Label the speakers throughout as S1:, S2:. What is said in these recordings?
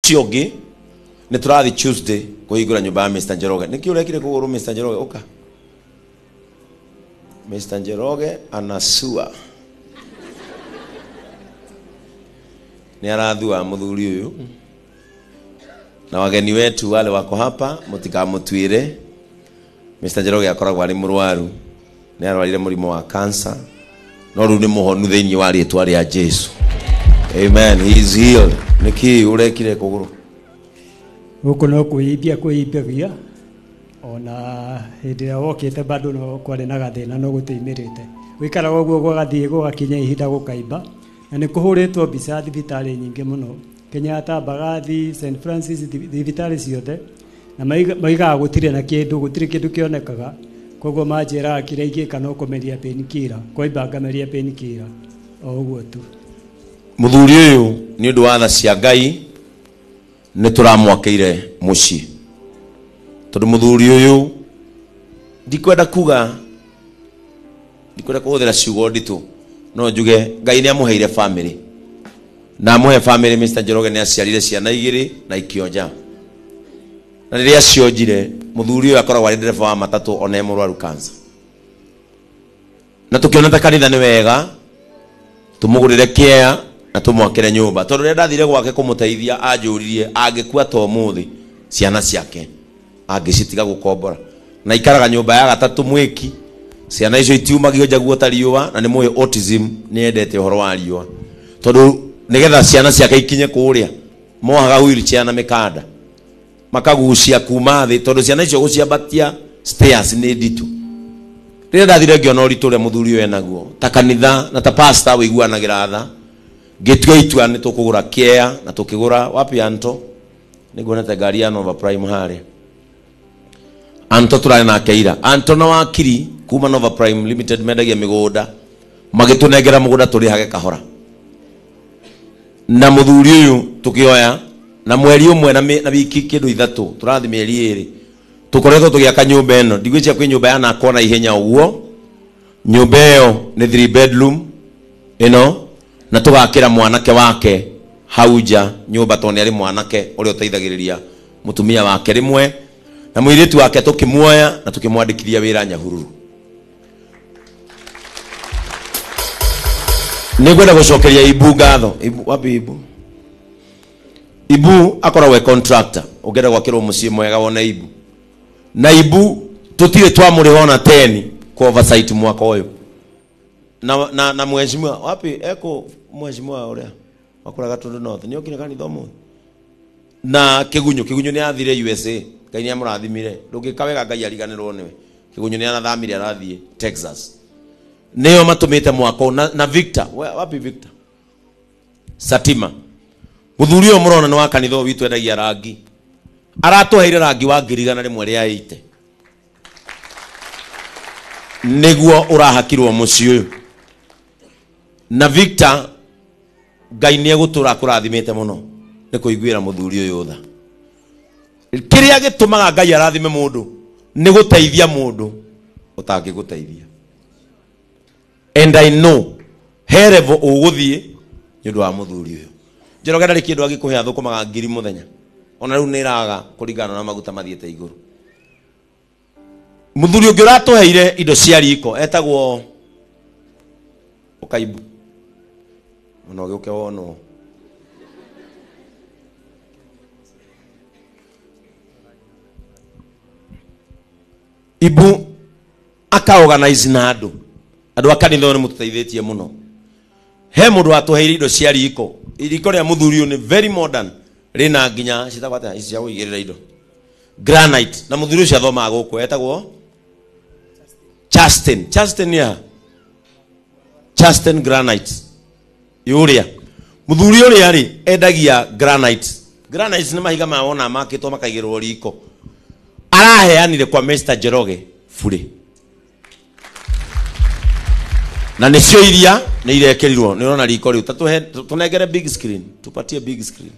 S1: ciongi ni turathi Tuesday kuhingura nyumba ya Mr. Njoroge. Niki urekire kuguru Mr. Njoroge uka. Mr. Njoroge anasua. Ni arathua muthuri uyu. Na wageni wetu wale wako hapa mutikamutwire. Mr. Njoroge akoragwo ari murwaru. Ni arwarire murimo wa cancer. No ru ni muhonu thini wa ritwa ria Jesu. Amen. He is healed. Niki urekire kuguru.
S2: Guku no kuibia ona hindi ya wokite bado no kwari na gathina no gutiimirite wikara guo gwathie gugakinya ihinda gukaimba na ni kuhuritwo mbica thibitari nyingi muno Kenyatta, Bagathi, St. Francis thibitari ciothe na maigaga gutire na gutire kindu kionekaga koguo manjira akira ingika no kumeria painkiller koimba ngameria painkiller o uguo tu.
S1: Muthuri uyu ni undu wa tha cia Ngai ni turamwakeire muci tondu muthuri uyu ndikwenda kuhuthira ciugo nditu no njuge Ngai ni amuheire family na amuhe family. Mr. Njoroge ni aciarire ciana igiri na ikionja na riria cionjire muthuri uyu akoragwo ari ndereba wa matatu ona e murwaru cancer na tukiona ta kanitha ni wega tumugurire kia na tumwakire nyumba tondu ria ndathire gwake kumuteithia anjuririe angikua to muthi ciana ciake angicitiga gukombora na ikaraga nyumba ya gatatu mwiki ciana icio itiumagio njaguo ta riua na ni muhe autism ni endete uhoro wa riua tondu nigetha ciana ciake ikinye kuria mohaga wheelchair na mikanda makagucia kuma thi tondu ciana icio guciambatia stairs ni nditu. Riria ndathire ngiona uritu ria muthuri uyu enaguo ta kanitha na ta pastor wiguanagira tha gitwa itwa ni tukugura kia na tukigura wapi Anto niguonete ngari ya Nova Prime hare Anto turare na keira Anto na wakiri kuma Nova Prime Limited mendagia migunda magitunengera mugunda turi hage kahora na muthuri uyu tukioya na mweri umwe na wiki kindu ithatu turathi mieri iri tukoretwo tugiaka nyumba eno ndigwicia kwi nyumba yana kona ihenya uguo nyumba iyo ni 3 bedroom na tugakira mwanake wake hauja nyumba toni ari mwanake uri uteithagiriria mutumia wake rimwe na mwiritu wake tukimuoya na tukimwandikithia wira Nyahururu. Nigwenda gucokeria Ibu ngatho. Wapi Ibu akoragwo we contractor ugenda gwakirwo mucii mwega wona Ibu na Ibu tutire twamurihona 10 kwa oversight mwaka uyu na mheshimiwa wapi eko mheshimiwa uria wakuraga Tundu North ni okire kanitha mu na kigunyu ni athire USA Ngai ni amurathimire ndungikawega Ngai ariganirwo niwe kigunyu ni anathamire arathie Texas neo matumite mwako na Victor wapi Victor Satima muthuri uyu murona ni wa kanitha witu endagia rangi aratuheire rangi wa ngirigana rimwe ria 80 niguo urahakirwo muci uyu na Victor Ngai ni egutura kurathimite muno ni kuiguira muthuri uyu tha kiria gitumaga Ngai arathime mundu ni guteithia mundu utangi guteithia and I know herevo uguthie nundu wa muthuri uyu Njoroge ndari kindu agikuhe athukumaga 1000 muthenya ona riu ni iraga kuringana na maguta mathiete iguru. Muthuri ungi uratuheire indo cia riko etagwo Ukaibu ona ugiuke wono Ibu akaorganize na andu akanitha ni mututeithĩtie muno he mundu atuheire indo cia riko ria muthuri ni very modern rina nginya citagwata ici cia guigirira indo granite na muthuri ucio athomaga guku etagwo Justin ya Justin granite yuria muthuri uria ri endagia granite ni mahiga ma wona makitwo makaigirwo riko araheanire kwa Mr. Njoroge bure na nicio iria ni irekerirwo ni urona riko riu tunengere big screen tupatie big screen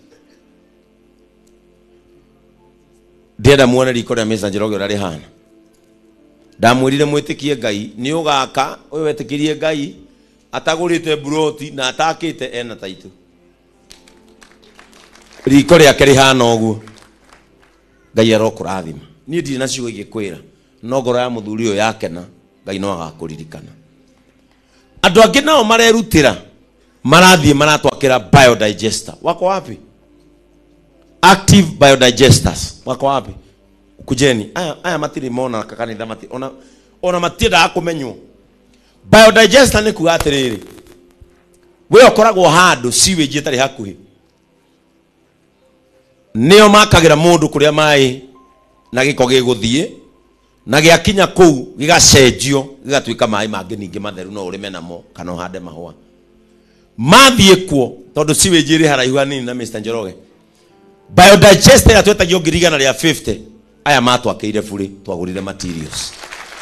S1: ndenda muone riko ria Mr. Njoroge ura rihana ndamwirire mwitikie Ngai ni ugaka uyu wetikirie Ngai atagurite broti na atakite ena taitu riko riake rihana uguo Ngai arokurathima ni ndiri nacio igikwira no ngoro ya muthuri uyu yakena Ngai no agakuririkana andu angi nao marerutira marathie maratwakira biodigester wako wapi active biodigesters wako wapi kujeni aya matiri mona kakanitha mati ona matira akumenywo biodigester ni kuga atiriri we okoragwo handu sewage itari hakuhi nio makagira mundu kuria mai na giko giguthie na giakinya kuu gigacenjio gigatuika mai mangi ningi matheru no urime namo kana hande mahua mathie kuo tondu sewage iri haraihu hanini na Mr. Njoroge biodigester atwetagio ngirigana ria 50 aya matwakeire buri twagurire materials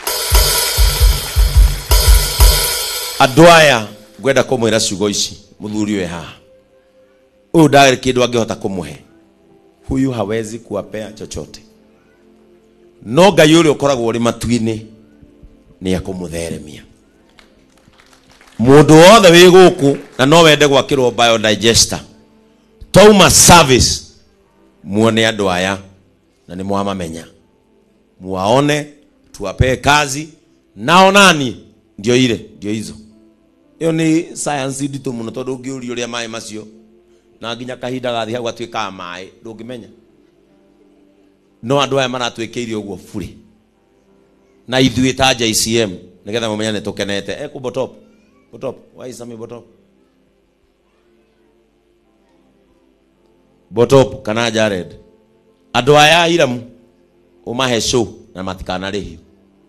S1: adwaya gwenda kumwira ciugo ici muthuri we ha uyu ndagire kindu angihota kumuhe huyu hawezi kuwapea chochote no Ngai uri ukoragwo uri matuini ni akumutheremia mundu wothe wi guku na no wende gwakirwo biodigester Toma service muone andu aya na ni mwamamenya muwaone tuwapee kazi nao nani ndio hizo iyo ni science ndito muno tondu ungiuri uria mai macio na nginya kahinda gathi hau atwika mai ndungimenya no andu aya maratwikeirie uguo buri na ithuĩ ta JCM nigetha mumenya ni tukenete ku botop why is botop botop kana Jared andu aya iramu umahe show na matikana rihi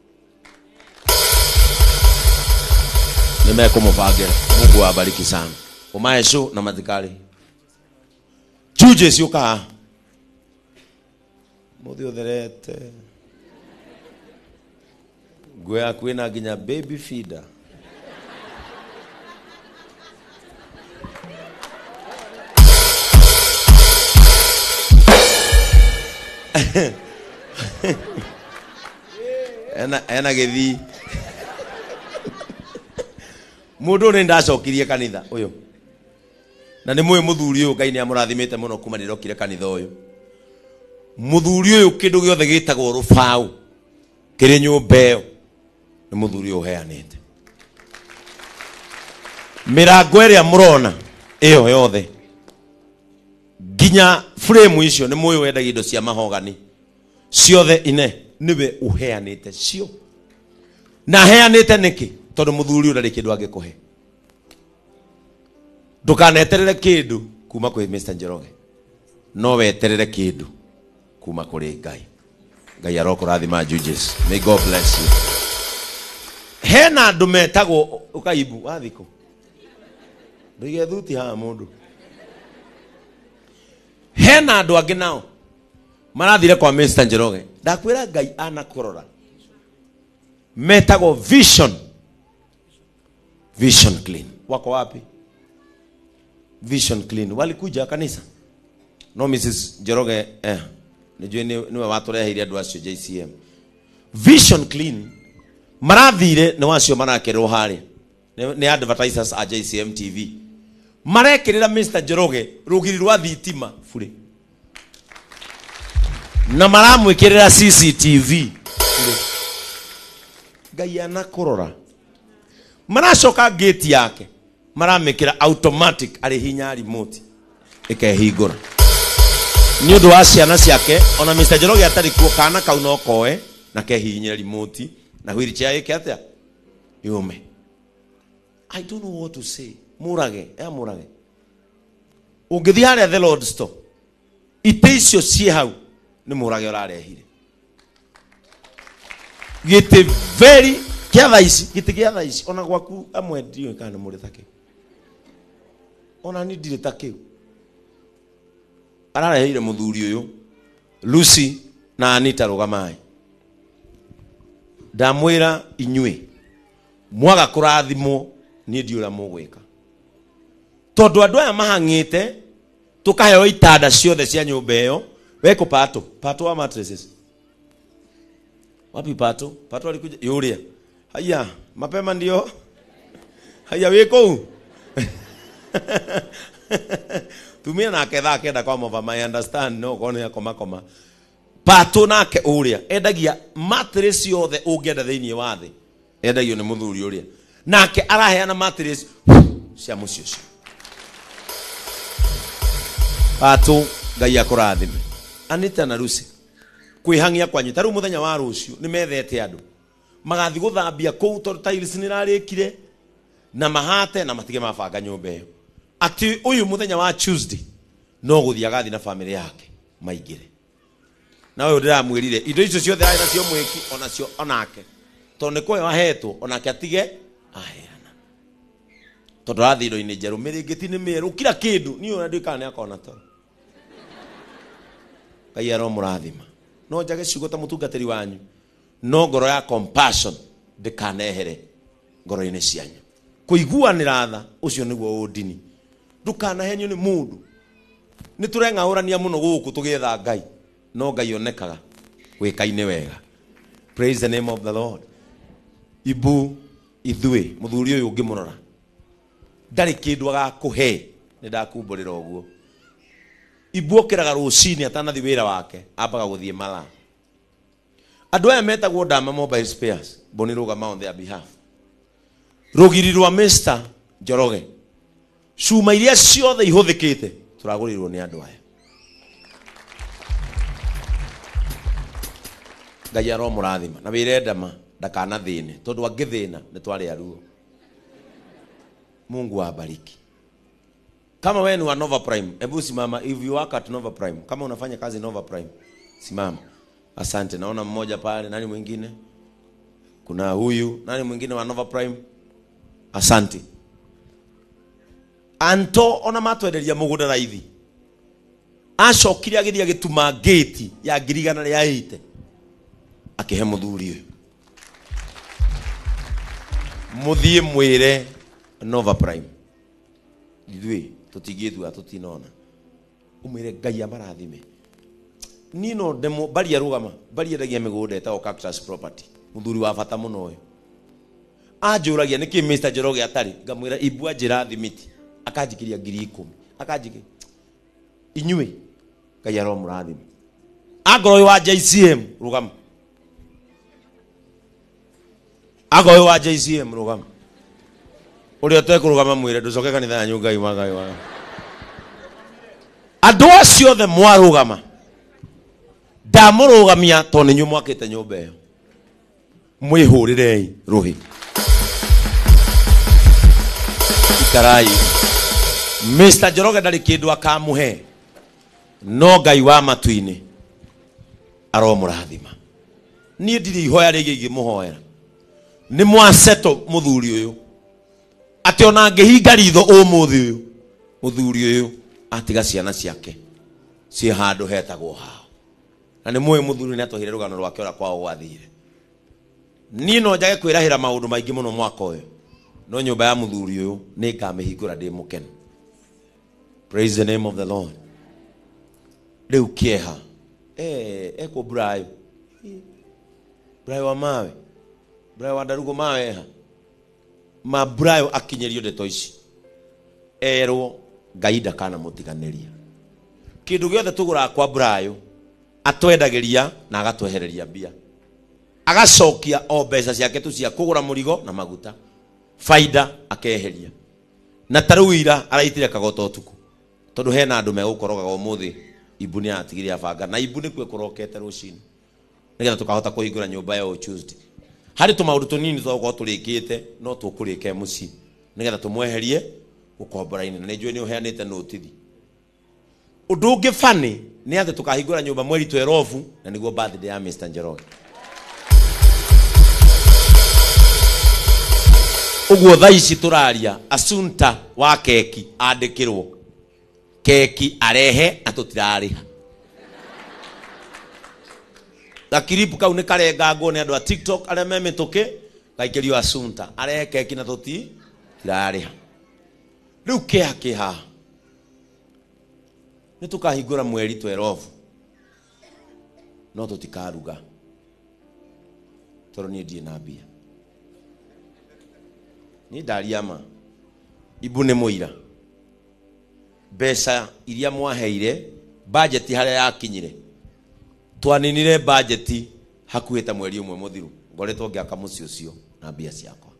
S1: nimekumufagira Mungu awabariki sana umahe show na matikari chuje siuka muthi utherete gwea kwina nginya baby feeder ena gethi mundu ni ndacokirie kanitha uyu na ni muwe muthuri uyu Ngai ni amurathimite muno kuma ndirokire kanitha uyu muthuri uyu kindu giothe gitagwo rufau kiri nyumba iyo ni muthuri uyu heanite mirango iria murona iyo yothe ginya frame icio ni muwe wendagia indo cia mahogani ciothe ine niwe uheanite cio na heanite niki tondu muthuri uyu ndari kindu angikuhe ndukaneterere kindu kuma kwi Mr. Njoroge no weterere kindu kuma kuri Ngai arokurathima judges may God bless you hena andu metagwo ukaibu wathiko ndige thuti ha mundu hena andu angi nao marathire kwa Mr. Njoroge ndakwira Ngai anakurora metagwo vision clean wako wapi vision clean walikuja kanisa no Mrs. Njoroge nijue niwe watureheire andu acio JCM vision clean marathire ni wacio marakerwo hari ni advertisers a JCM TV marekirira Mr. Njoroge rugiri rwa thitima bure na maramwikirira CCTV bure Ngai anakurora maracoka gate yake maramikira automatic ari hinya remote ikehingura ni undu wa ciana ciake ona Mr. Njoroge atari kuo kana kau no koe na kehinyira remote na wheelchair yake atia yume I don't know what to say murage ungithi haria the Lord store ite icio cie hau ni murage urarehire gite very gite kiatha ici ona gwaku amwe ndio kana muri take ona ni ndire take arareheire muthuri uyu Lucy na Anita rugamai ndamwira inywe mwaga kurathimo ni ndiura mugwika tondu andu aya mahangite tukaheo itanda ciothe cia nyumba iyo weko pato wa mattresses wapi pato alikuja yuria haya mapema ndio haya weko tumia nake thaa kenda kwa mova, I understand, no kone ya koma pato nake uria endagia mattress yothe ungienda thiini wa thi endagio ni muthuri uria nake araheana mattress cia mucio cio. Pato Ngai akurathime. Anita na Lucy kwihangia kwanyu taru muthenya wa rucio ni methete andu magathi guthambia kou tondu tiles ni rarikire na mahate na matige mabanga nyumba iyo ati uyu muthenya wa Tuesday no guthia agathi na family yake maigire na wewe ndiramwirire indo icio ciothe ai nacio mwiki onacio onake tondu nikuo wahetwo onake atige aheana tondu athiro ini njeru miringiti ni miru kila kindu ni ona ndikane akona to Ngai aromurathima no njage ciugo ta mutungatiri wanyu no ngoro ya compassion ndikanehere ngoro-ini cianyu kuiguanira tha ucio niguo udini ndukanahenyo ni mundu ni tureng'aurania muno guku tugietha Ngai no Ngai onekaga wikaine wega. Praise the name of the Lord. Ibu ithui muthuri uyu ngimurora ndari kindu agakuhe ni ndakumburira uguo ibu okiraga rucini atanathi wira wake ambaga guthie mala andu aya metagwo Dama Mobile Spares bonirugama on their behalf rugiri rwa Mr. Njoroge cuma iria ciothe ihuthikite turagurirwo ni andu aya. Ngai aromurathima na wire Dama ndakana thine tondu angithina ni twari aruo. Mungu awabariki. Kama wewe ni wa Nova Prime, hebu simama. If you work at Nova Prime, kama unafanya kazi Nova Prime, simama. Asante. Naona mmoja pale, nani mwingine? Kuna huyu, nani mwingine wa Nova Prime? Asante. Anto ona matwenderia mugunda raithi. Acokire agithia gituma gate ya girigana ria ite. Akihe muthuri uyu. Muthie mwire Nova Prime. Ithui tutigithwa atutinona. Umire Ngai amarathime. Nino demo bari arugama, bari eragia migunda eta o Cactus Property. Muthuri wa bata muno uyu. Ajuragia niki Mr. Njoroge atari, ngamwira ibu ajira thimiti. Akajikiria 10,000. Akajiki. Inyue Ngai aromurathime. Agoro wa JCM rugama. Agoro wa JCM rugama. Uri otekurugama mwire nducoke kanitha ya Ngai Ngai wa. Andu acio the mwarugama. Ndamurugamia to ni nyumu akite nyumba iyo. Mwihurirei ruhi. Ikarai. Mr. Njoroge ndari kindu akamuhe. No Ngai wa matuini aromurathima. Ni ndiri ihoya rigi ngimuhoera. Ni mwaseto muthuri uyu. Ati ona ngihinga ritho umuthi uyu muthuri uyu atiga ciana ciake ci handu hetagwo hao na ni muwe muthuri ni atohire rugano rwake ora kwao gwathire ni no njage kwirahira maundu maingi muno mwaka uyu no nyumba ya muthuri uyu ni ngamihingura ndi mukenu. Praise the name of the Lord. Riu kieha eko Brayo wa mawe Brayo wa Ndarugo mawe ha ma Brayo akinyerio ndeto ici erwo Ngai ndakana mutiganeria kindu giothe tugura kwa Brayo atwendageria na agatwehereria mbia agacokia o mbeca ciake tu cia kugura murigo na maguta faida akeheria na taruira araitire kagoto tuku tondu hena andu megukoroga umuthi ibu ni atigire abanga na ibu ni kwe kurokete rucini nigetha tukahota kuhingura nyumba ya Tuesday. Hari tumaundu tunini twago turikite no tukurike muci nigetha tumweherie ukombora-ini na njui ni uheanite notithi. Undu ungi fani ni ati tukahingura nyumba mweri 12 na niguo birthday ya Mr. Njoroge. Uguo thaici turaria Asunta wa keki andikirwo keki arehe atutirariha Akiripu kau ni karengangwo ni andu a TikTok aria memituke gaikerio Asunta arehe keki na tuti tirariha. Riu kiha ni tukahingura mweri 12 no tutikaruga toro ni ndie na mbia ni ndariama ibu ni muira mbeca iria mwaheire budget haria yakinyire twaninire budget hakuhita mweri umwe muthiru ngoretwo ngiaka muci ucio na mbia ciakwa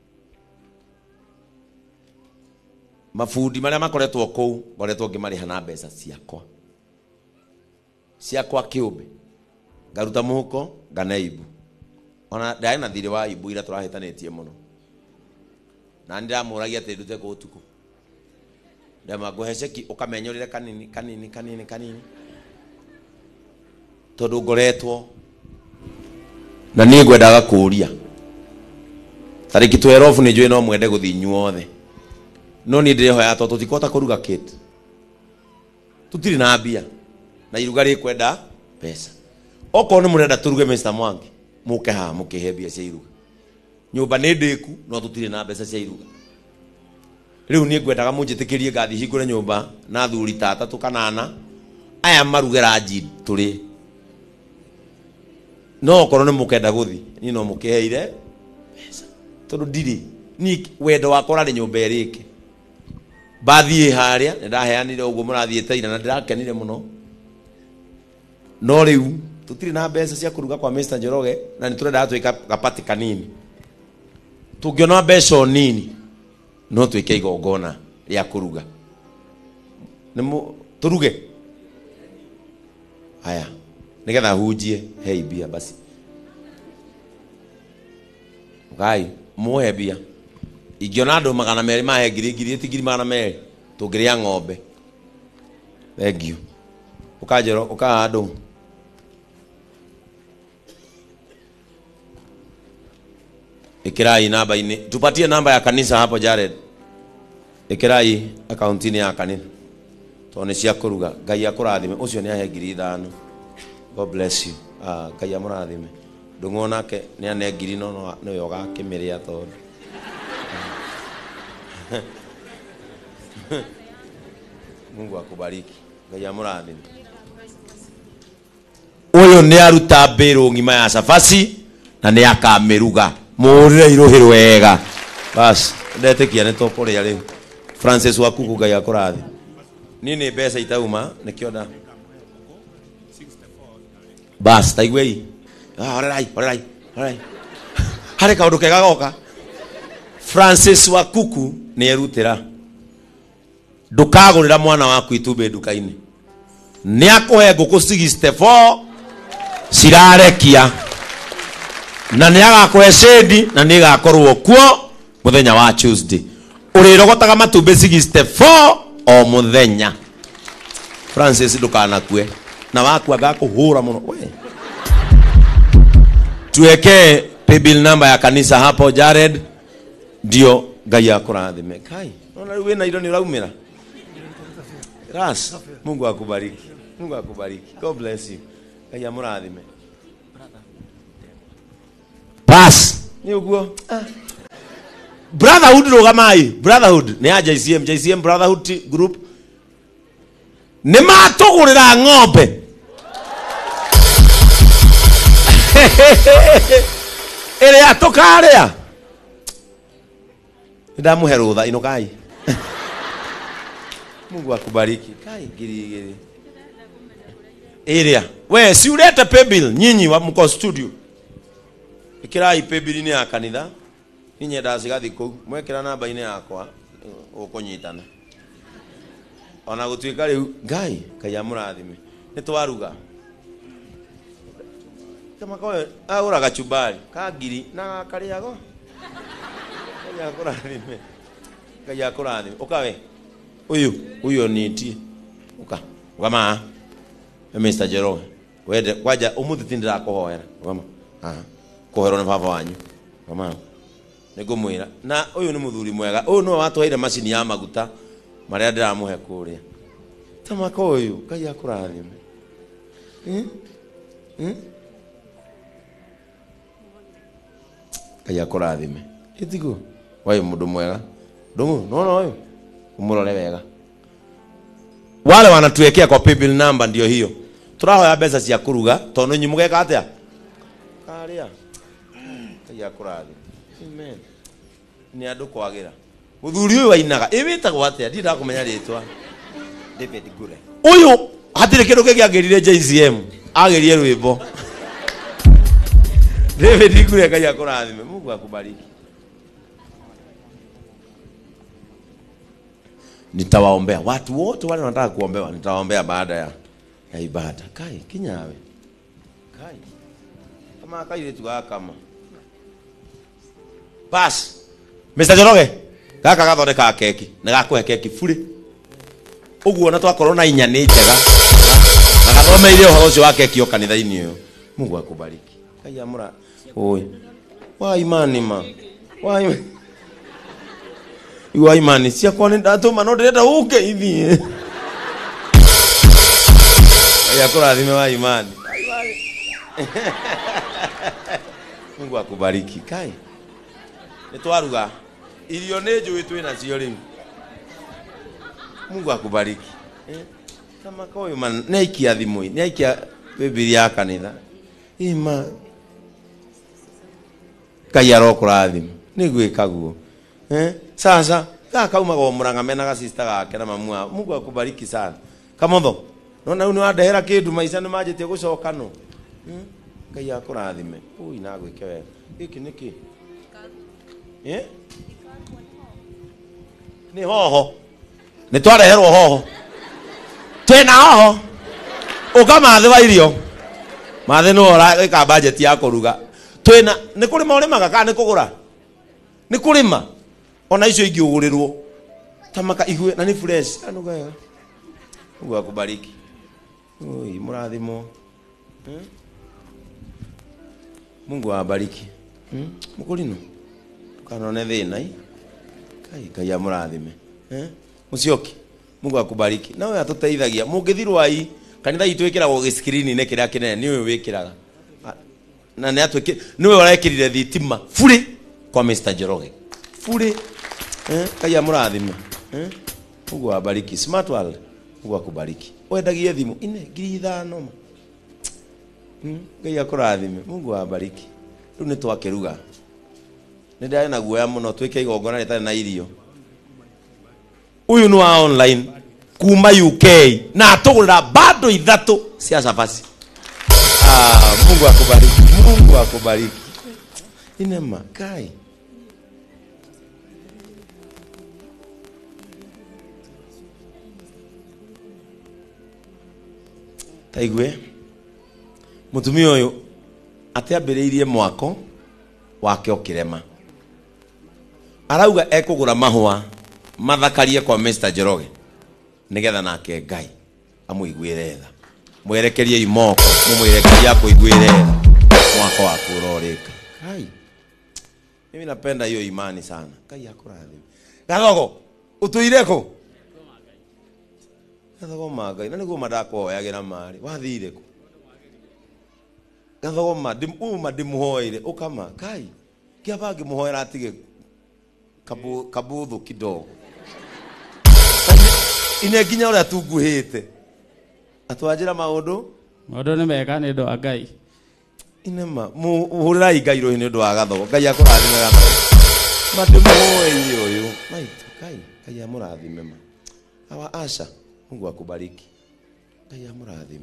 S1: mafundi maria makoretwo kou ngoretwo ngimariha na mbeca ciakwa kiumbe ngaruta muhuko nganaibu ona ndai na thiri wa ibu ira turahitanitie muno na ndiramuragia ati ndute ku utuku ndama guheceki ukamenyorire kanini tondu ngoretwo na ni ngwendaga kuria tariki 12 ni njui no mwende guthi nyuothe no ni ndirihoya to tutikota kuruga kit tutiri na mbia na iruga ri kwenda pesa oko ni murenda turuge Mr. Mwangi muke ha mukihe mbia cia iruga nyumba ni ndiku no tutiri na mbeca cia iruga riu ni ngwendaga munjitikirie ngathi hingure nyumba na thuri tata tukanana aya marugera nji turi no korwo ni mukenda guthi ni no mukiheire pesa tondu ndiri ni wendo wakwa rari nyumba irike bathie haria ndaheanire uguo murathiete ira na ndirakenire muno no riu tutiri na mbeca cia kuruga kwa Mr. Njoroge na niturenda atwika gapati kanini tungiona mbeca nini no twike igongona ria kuruga nimo turuge haya nigetha hunjie hei bia basi ngai muhe bia igiona andu 200 mahe ngiri tigiri 200 tungiria ng'ombe thank you ukajero ukaandu ikirai namba ini tupatie namba ya kanisa hapo Jared ikirai akaunti ya kanisa tone cia kuruga ngai akurathime ucio ni ahe ngiri 5 God bless you ngai amurathime ndungona ke ni ane ngiri no yo gakimiria tondu Mungu akubariki ngai amurathime uyu ni aruta mbiru ngima ya safasi na ni akamiruga murire iruhirwe wega bas ndetekia ni toporia riu Francis Wakuku ngai akurathi nini mbeca itauma nikionda bas taigwei orerai hari kaundu kega goka Francis Wakuku ni erutira ndukagurira mwana waku itumbe nduka-ini ni akuhe nguku 64 cirarekia na ni agakuhe shedi na ni gakorwo kuo muthenya wa Tuesday urirogotaga matumbe 64 o muthenya Francis ndukanakue na waku agakuhura muno we tuweke paybill number ya kanisa hapo Jared ndio ngai akurathime kai ona riu wina iro ni uraumira ras Mungu akubariki God bless you ngai amurathime pass ni uguo brotherhood rogamai brotherhood ni ya JCM brotherhood group ni matugurira ng'ombe ile atokaria ndamuhe rutha inukai Mungu akubariki kai giri area we si uleta paybill nyinyi wa mko studio ikirai paybill ni ya kanitha ninyi ndacigathi ku mwekira namba ine yakwa ukunyitana ona gutwika riu ngai kai amurathime nitwaruga kama kwa agura gachumbari ka ngiri na kariago ngai akurathime ngai akurathime ukawe uyu niti ukama Mr. Njoroge wende kwaja umuthi tindira kuhoera ukama kuhero na baba wanyu ukama nigumwira na uyu ni muthuri mwega uyu no watwaire macini ya maguta maria ndiramuhe kuria tamaka uyu ngai akurathime ngai akurathime itigo wayo mundu mwega ndungu no uyu umurore wega wale wanatuwekea kwa paybill number ndio hiyo turahoya mbeca cia kuruga tondu nyi mugeka atia karia ya kurathi amen ni andu kwagira muthuri uyu wainaga iwitagwo atia ndira kumenya ritwa
S3: David Gure.
S1: Uyu hatire kindu kigiagirire JCM agerie rwimbo. David Gure Ngai akurathime. Mungu akubariki. Nitawaombea watu wote wale wanataka kuombewa, nitawaombea baada ya ibada. Kai kinyawe. Kai. Kama kai tu kama. Bas. Mr. Njoroge, gaka gathondeka keki, na gakwe keki bure. Uguo na twakorwo na inya ni njega. Na gathomeire uhoro ucio wa keki o kanitha-ini uyu. Mungu akubariki. Kai amura. Oi. Wa imani ma. Wa imani. Iwa imani cia kwa ndatuma no ndirenda uke ithie. Ya kurathime wa imani. Mungu akubariki. Kai. Nitwaruga irio ni njui twina cio riu. Mungu akubariki. Kama koyo man naikia thimui, naikia Biblia ya kanitha. Ima Ngai arokurathima. Nigwika guo. Sasa kauma go muranga mena ga sister gake na mamua. Mungu akubariki sana. Kamotho. Nona uni wadehera kindu maisha ni majitie gucoka no. Ngai akurathime. Ui na gwike wega. Giki niki. Ni hoho. Ni twareherwo hoho. Twina hoho. Ukamathe wa irio. Mathe no ora ika budget ya kuruga. Twina ni kurima urima kana ni kugura. Ni kurima. Ona icio ingi ugurirwo. Tamaka igwe na ni fresh. Anuga wega. Mungu akubariki. Oi murathimo. Mungu awabariki. Mukulino. Kanone thina i. Kai amurathime. Mucioki. Mungu akubariki. Nawe atuteithagia. Mungithirwa ai kanitha itu wikiragwo giskrini ne kiria kinene ni we wikiraga. Na ne atwiki niwe urekirire thitima furi kwa Mr. Njoroge. Furi. Kai amurathime. Mungu awabariki. Smart world. Mungu akubariki. Wendagie thimu ine 5,000. Ngai akurathime. Mungu awabariki. Riu ni twakiruga. Nindai na guoya muno twike igongona ritari na irio. Uyu ni wa online kuma UK na atugurira bado 3 cia cabaci. Mungu akubariki. Mungu akubariki. Inema kai. Taigwe mutumia uyu atiambiriirie mwako wake okirema. Arauga ekugura mahua mathakarie kwa Mr. Njoroge nigetha nake Ngai amuiguire tha. Mwerekerie imoko mumwerekeria kuiguire tha mwako wako urorika. Kai. Mimi napenda hiyo imani sana. Kai akurathime. Gathogo utuireko. Gathogo magai na niguo madakoyagira mari. Wathire ku. Gathogo madimuhoire ukama. Kai. Kiabagi muhoera atige kabuthu kidogo. Ine ginya ura tunguhite. Atwanjira maundu
S4: ni mega ni ndo Ngai.
S1: Inema muhurira Ngai ro ni ndo wa Gathogo. Ngai akurathime Gathogo. Madimuhoire uyu. Maito Ngai amurathime ma. Awa Asha Mungu akubariki. Ngai amurathime.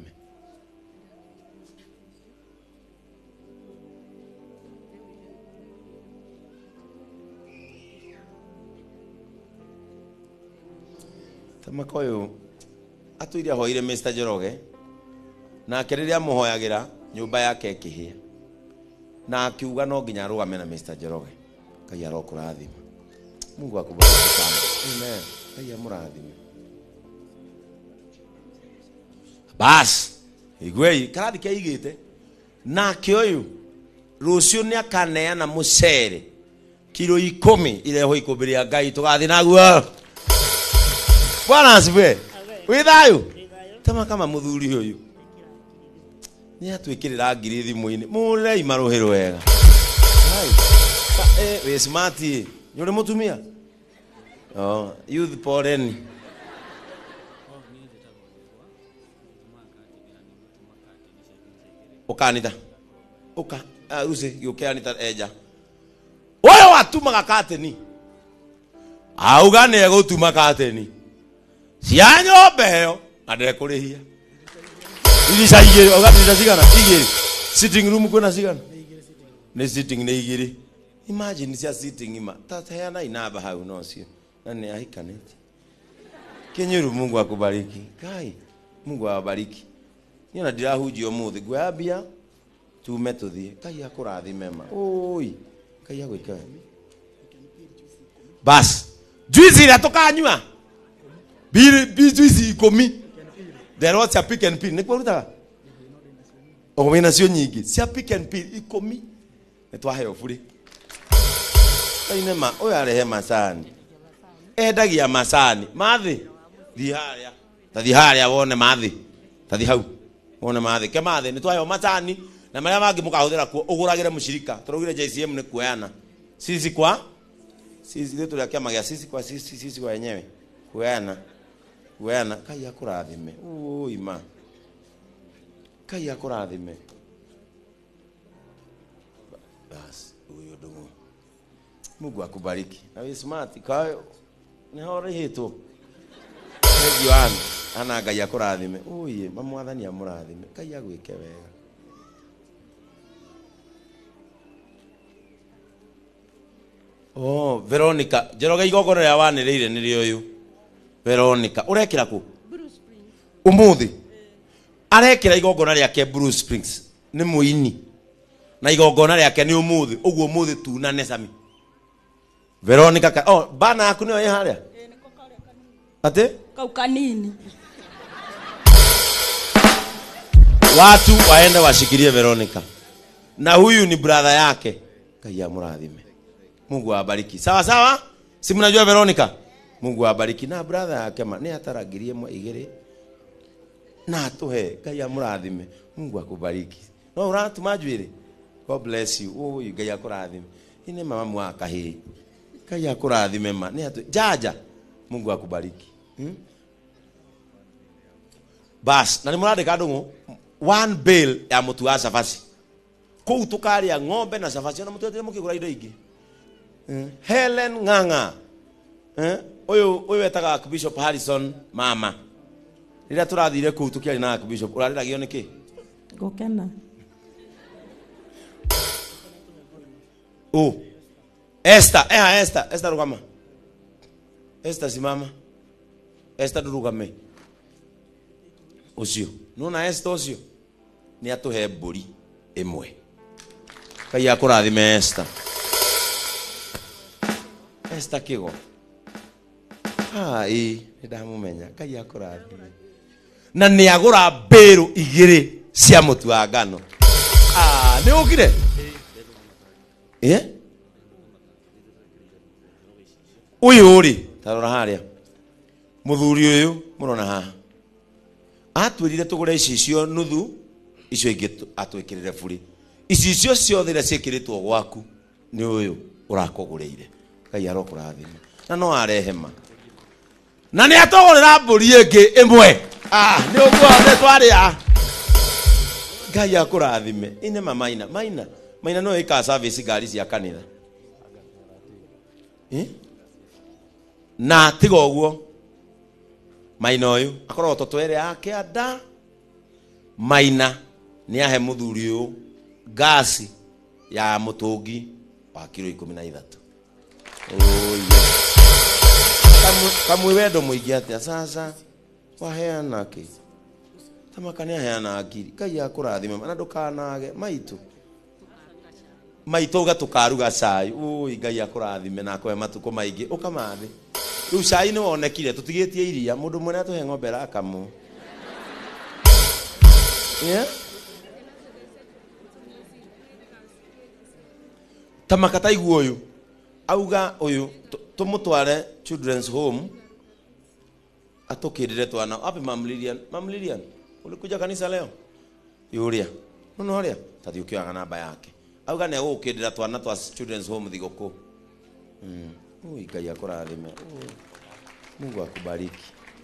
S1: Tamakoyo atuiria hoire Mr. Njoroge na akiriria muhoyagira nyumba yake ikihia na akiuga no nginya arugame na Mr. Njoroge. Ngai arokurathima. Mungu akubariki sana. Amen. Ngai amurathime. Bas igwei karathi ke igite na kioyu rucio ni akaneana mucere kilo 10 ile ho ikubiria Ngai tugathi naguo. Bwana asifiwe. Withayu. Tama kama muthuri uyu. Ni atwikirira ngiri thimu-ini. Murei maruhiro wega. Hai. We smart. Nyure mutumia. Youth poreni. Ukanita. Uka. Use yukianita eja. Oyo watumaga kateni. Auga ne gutuma kateni. cia nyombe yo ande kurihia irisha igiri ogatira cigana igiri sitting room kuna cigana ni sitting ni igiri imagine cia sitting ima tateana inaba hau no cio na ni ahikanite Kenyuru. Mungu akubariki kai, Mungu awabariki. Niona ndirahunjia umuthi ngwambia tume tuthie kai akurathime ma oi kai agwika bas juice ira tukanywa juice 10 there was a pick and peel ni kwaruta wina cio nyingi cia pick and peel 10 nitwaheo bure kaine ma oyo arehe macani endagia macani mathi thi haria wone mathi tathi hau wone mathi ke mathi nitwaheo macani na maria mangi mukahuthira kuo uguragire mushirika turugire JCM ni kueana sisi kwa sisi ndio tuliakia gia sisi kwa wenyewe kueana kai akurathime oi ma kai akurathime bas huyo dogo. Mungu akubariki na wewe smart kai ni hore hito Joan ana ngai akurathime oi mamwathani amurathime kai agwike wega. Oh, Veronica, jeroga igogoro ya waniriire niri uyu. Veronica, urekira ku? Bruce Springs. Umuthi. Arekira igogoro riake Bruce Springs. Ni muini. Na igogoro riake ni umuthi, uguo umuthi tu na nesami. Veronica, oh, bana yaku ni oye haria? Niko kale kanini. Ate? Kau kanini. Watu waende washikilie Veronica. Na huyu ni brother yake. Kai amurathime. Mungu awabariki. Sawa sawa? Si mnajua Veronica? Mungu awabariki. Na brother yake ni ataragirie mwa igere. Na tuhe kai amurathime. Mungu akubariki. No uratu majwire. God bless you. Oh, Ngai akurathime. Ine mama mwaka hii. Ngai akurathime ma. Ni atu jaja. Mungu akubariki. Bas, na nimurandika ndungu 1 bill ya mutu wa cabaci. Kou tukaria ng'ombe na cabaci na mutu atire mukigura indo ingi. Helen Ng'ang'a uyu wetaga Archbishop Harrison mama rira turathire ku tukiari na Archbishop uraragio niki gukena Esther rugama Esther simama Esther rugame ucio nuna Esther ucio ni atuhe mburi imwe kai akurathime Esther Esther kigo ndamumenya kai akurathime na ni agura mbiru igiri cia mutu wa ngano ni ukire uyu ri tarora haria muthuri uyu murona haha atwirire tugure icicio nuthu icio ingi atwikirire buri icicio ciothe ira ciekiritwo gwaku ni uyu urakugurire kai arokurathima na no arehema na ni atogorera mburi ingi imwe ni uguo ne twaria Ngai akurathime ine maina no ika service gari cia kanitha na tiga uguo maina uyu akorwo totwere yake ada maina ni ahe muthuri uyu gasi ya mutungi wa kilo 13 kamwe wendo muingi atia sasa waheana ki tamakani aheana akiri Ngai akurathime na ndukanage maitu gatukaruga cai Ngai akurathime na kwe matuko maingi ukamathi riu cai ni wonekire tutigitie iria mundu mwene atuhe ng'ombe rakamu tamakata igu uyu auga uyu tumutware children's home atukirire twana api Mamlilian ulikuja kanisa leo yuria no horia tathi ukioga namba yake auga ne gukirira twana twa children's home thigoko Ngai akurathime Mungu akubariki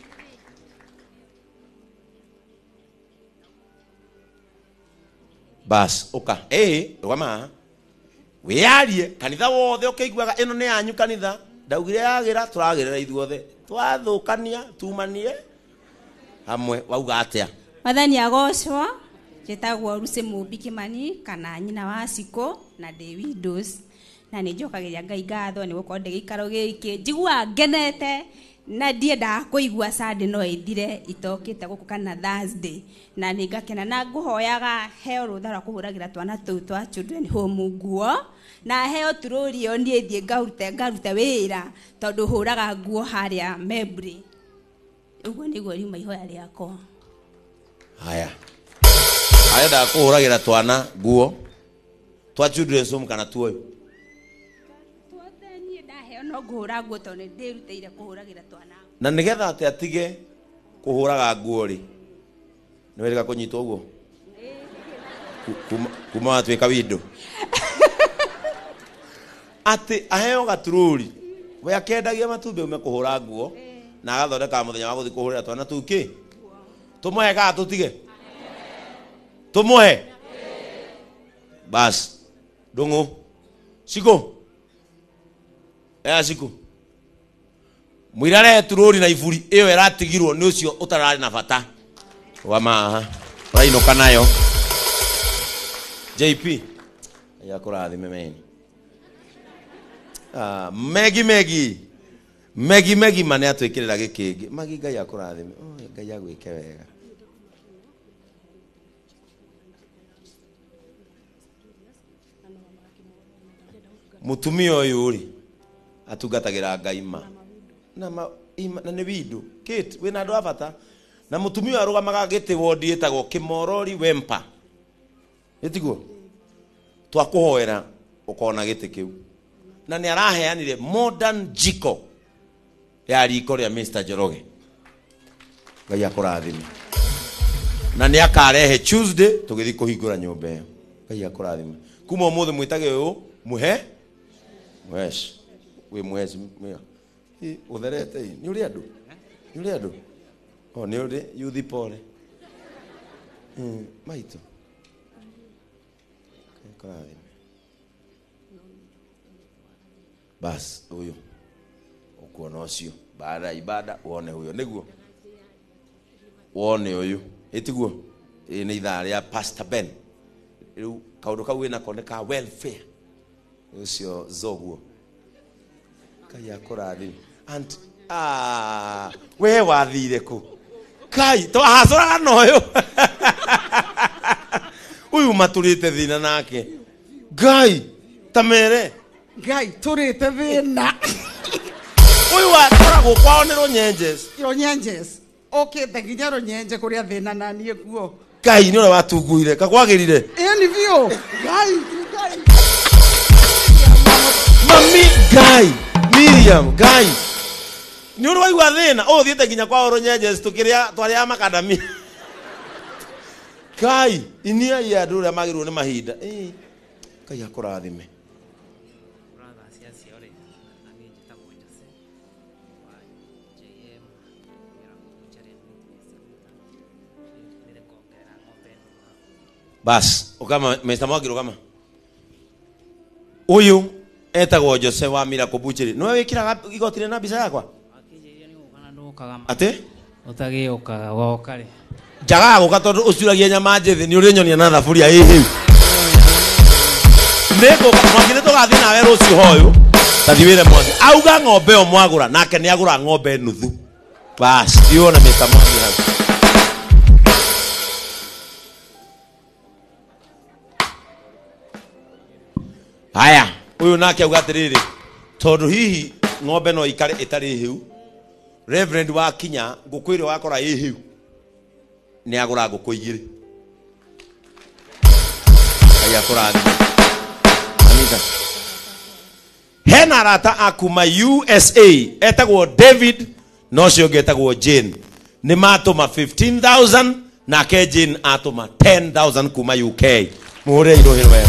S1: bas rugama wiarie kanitha wothe ukiguaga ino ni anyu kanitha ndaugire yagira turagirira ithuothe twathukania tumanie hamwe wauga atia
S3: Wathani agocwa jetagwo Ruse Mubi Kimani kana nyina wa Siko na Davidos na nĩnjokagiria Ngai ngatho nĩ gũkorwo ndĩgĩikaro gĩkĩ njigua ngenete na ndienda kũigua Sunday no ithire itokĩte gũkũ kana Thursday na nĩngakena na ngũhoyaga heo rũtha rwa kũhũragĩra twana tũu twa children home nguo na heo tururio niĩ thiĩ ngarute wĩra tondũ hũraga nguo harĩa Mebri ũguo nĩguo riuma ihoya rĩakwa.
S1: Haya da kuhuragira twana nguo twa children's home kana tuoyo
S3: tuothe niĩ ndaheo no ngũhũra nguo tondũ ndĩrutĩire kũhũragĩra twana
S1: na nigetha ati atige kuhuraga nguo ri nĩ wega kũnyitwo ũguo kuma atwĩka windo ati aheo gatururi we akendagia matumbe ume kuhura nguo na agathondeka muthenya wa guthi kuhurira twana tuki tumuhe ka tutige tumuhe bas dongo Siko Siko mwirare tururi na iburi iyo iratigirwo ni ucio utarari na bata wa maha raino kanayo JP ya kurathime meni Megi mane atwikirira gikingi magi Ngai akurathime Ngai agwike wega mutumia uyu ri atungatagira Ngai ma na ne bidu Kate we na ndo abata na mutumia arugamaga giti wodi etagwo Kimorori Wempa etiguo twakuhoera ukona giti kiu na ni araheanire modern jiko ya riko ria Mr. Joroge Ngai akurathime na ni akarehe Tuesday tugithi kuhingura nyumba iyo Ngai akurathime kuma umuthe mwitage uyu muhe wesh we mwezi utherete ni uri andu ni uri yuthi pole maito karathime bas uyu ukuona ucio baada ibada uone huyo niguo wone uyu etiguo ni ithaa ria Pastor Ben riu kaundu kau ina koneka welfare ucio zoguo Ngai akurathime and we wathire ku Kai to hasora noyo uyu maturite thina nake Ngai tamere
S5: Ngai turite thina
S1: uyu wakoragwo kwao ni
S5: Runyenjes okite nginya Runyenje kuria thina na nie guo
S1: Ngai ni ora watunguire kakwagirire
S5: ni vio Ngai
S1: Mami Ngai Miriam Ngai ni ora waigua thina thiete nginya kwao Runyenje tukiria twaria makadami Ngai inia ya ndura magirwo ni mahinda Ngai akurathime bas ukama Mr. Mwagiro kama uyu etagwo Jose wa Miracle Butchery no wikiraga igotire na bica yakwa ate
S4: utagiokaga wokari
S1: jaga guka tondu ucuragia nyama njethi ni uri nyonia na thaburia hihi nego mwagire tugathi nawe rucio hoyu tathiwire mwangi auga ng'ombe o mwagura nake ni agura ng'ombe nuthu bas diona Mr. Mwagiro haya uyu nake auga atiriri tondu hihi ng'ombe no ikare itari hiu Reverend wa Kinya ngukwire wakora hiu ni agura nguku igiri aya kurani amita hena rata akuma USA etagwo David no cio getagwo Jane ni matuma 15,000 na ke Jane atuma 10,000 kuma UK muhore irohero wewe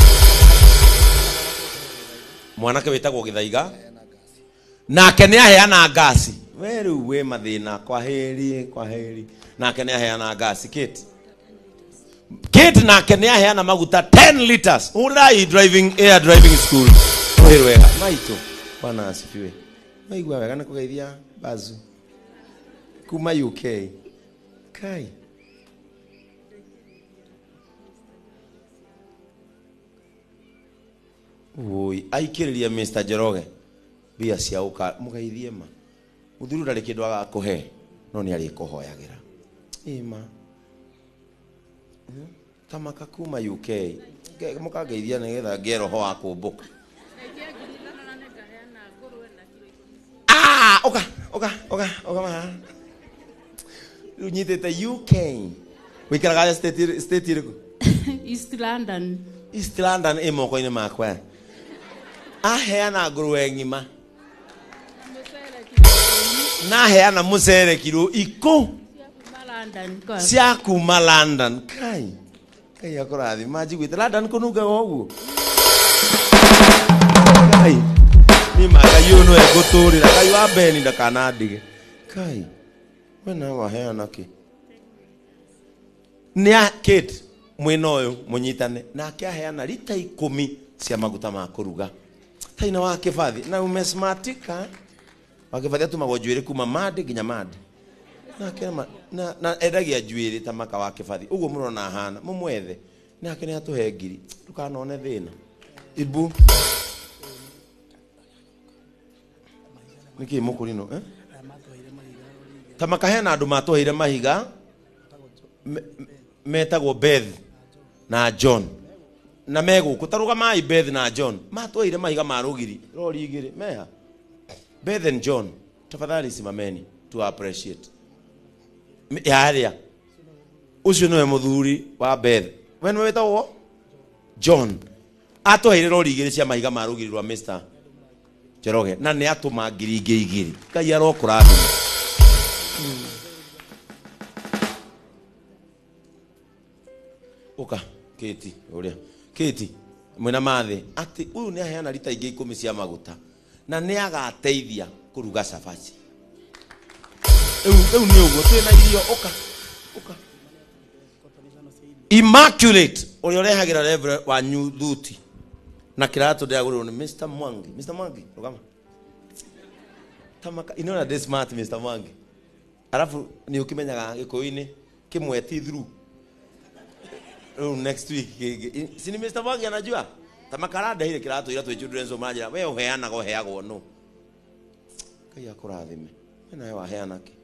S1: mwanake wetagwo Githaiga nake ni aheana ngasi we riu we mathina kwa heri nake ni aheana ngasi Kate nake ni aheana maguta 10 liters urai driving air driving school wega maito bwana asifiwe maigua wega na kugeithia bazu kuma UK kai oi aikiriria Mr. Njoroge bia cia uka mugeithie ma muthuru ndari kindu agakuhe no ni ari kuhoyagira ima tamaka kuma UK mukageithia nigetha ngero ho akumbuka oka ma unyitete UK wikaraga state iriku East London imoko ine makwa aheana nguruwe ngima na heana mucere kilo iko cia kuma London kai akorathi maji gwite London kunuga oguo kai ni maga yuno egoturira kai wa beni ndakana ndige kai wena wa heana ki nia kid mwena uyu munyitane nake aheana lita 10 cia maguta ma kuruga taina wa kibathi na umesmartika wakibathi atumagwo njuiri kuma madi nginya madi nake na endagia njuiri ta maka wa kibathi uguo murona hana mumwethe nake ni atuhe ngiri tukanone thina ibu niki mukurino ta maka hena andu matuheire mahiga metagwo Beth na John na meguku taruga mai Beth na John matuheire mahiga marugiri rori igiri meha Beth and John tafadhali simameni to appreciate yaria ucio no muthuri wa Beth when wetagwo John atuheire rori igiri cia mahiga marugiri rwa Mr. Njoroge na ni atuma ngiri igiri kai arokurathi oka Keti uria Keti mwena mathe ati uyu ni aheana lita ingi 10 cia maguta na ni agateithia kuruga cabaci eu ni uguo twina irio oka Immaculate uria rehagira level wa new duty na kiratu ndia guru ni Mr. Mwangi rugama tamaka inona this smart Mr. Mwangi alafu ni ukimenyaga gikuini kimweti through next week sini Mr. Mwangi anajua tamakarada ile kiratu ila tu children's majira wewe uheana go heagwo no kai akurathime na wa heana ki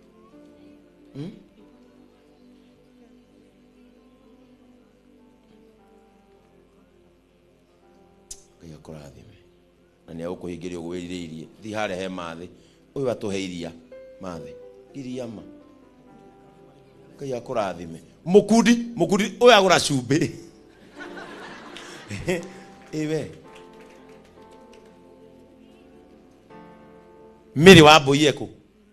S1: kai akurathime na ni ukuhingiria ugwiririe thi hare he mathe uyu atuheiria mathe iria ma kai akurathime mukudi uyu agura cumbi iwe miri wa mbui eko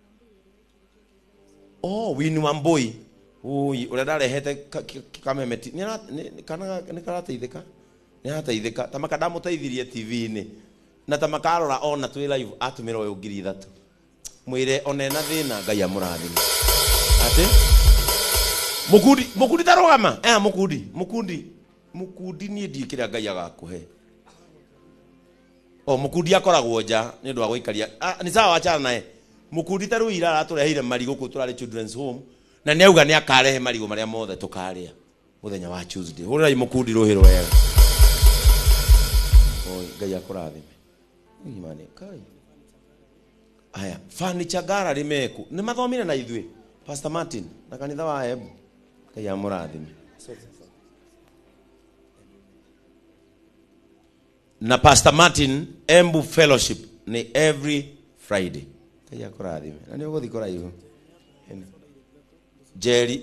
S1: wini wa mbui ui urenda rehete kamemeti ni karateithika ni hataithika tamaka ndamuteithirie TV-ini na tamaka arora ona twi live atumira uyu 3,000 mwire onena thina ngai amurathime ati mukudi tarogama mukudi ni ndie kira ngai agakuhe mukudi akoragwo nja ni ndu agwikaria ni sawa achana nae mukudi taruira araturehire marigo ku turari children's home na ni auga ni akarehe marigo maria mothe tukaria muthenya wa Tuesday hurai mukudi ruhiro wega ngai akurathime imani kai aya furniture gallery meku ni mathomire na ithui Pastor Martin na kanitha wa Embu ngai amurathime na Pastor Martin Embu Fellowship ni every Friday kaya akurathime na ni uguthikora ihu Jerry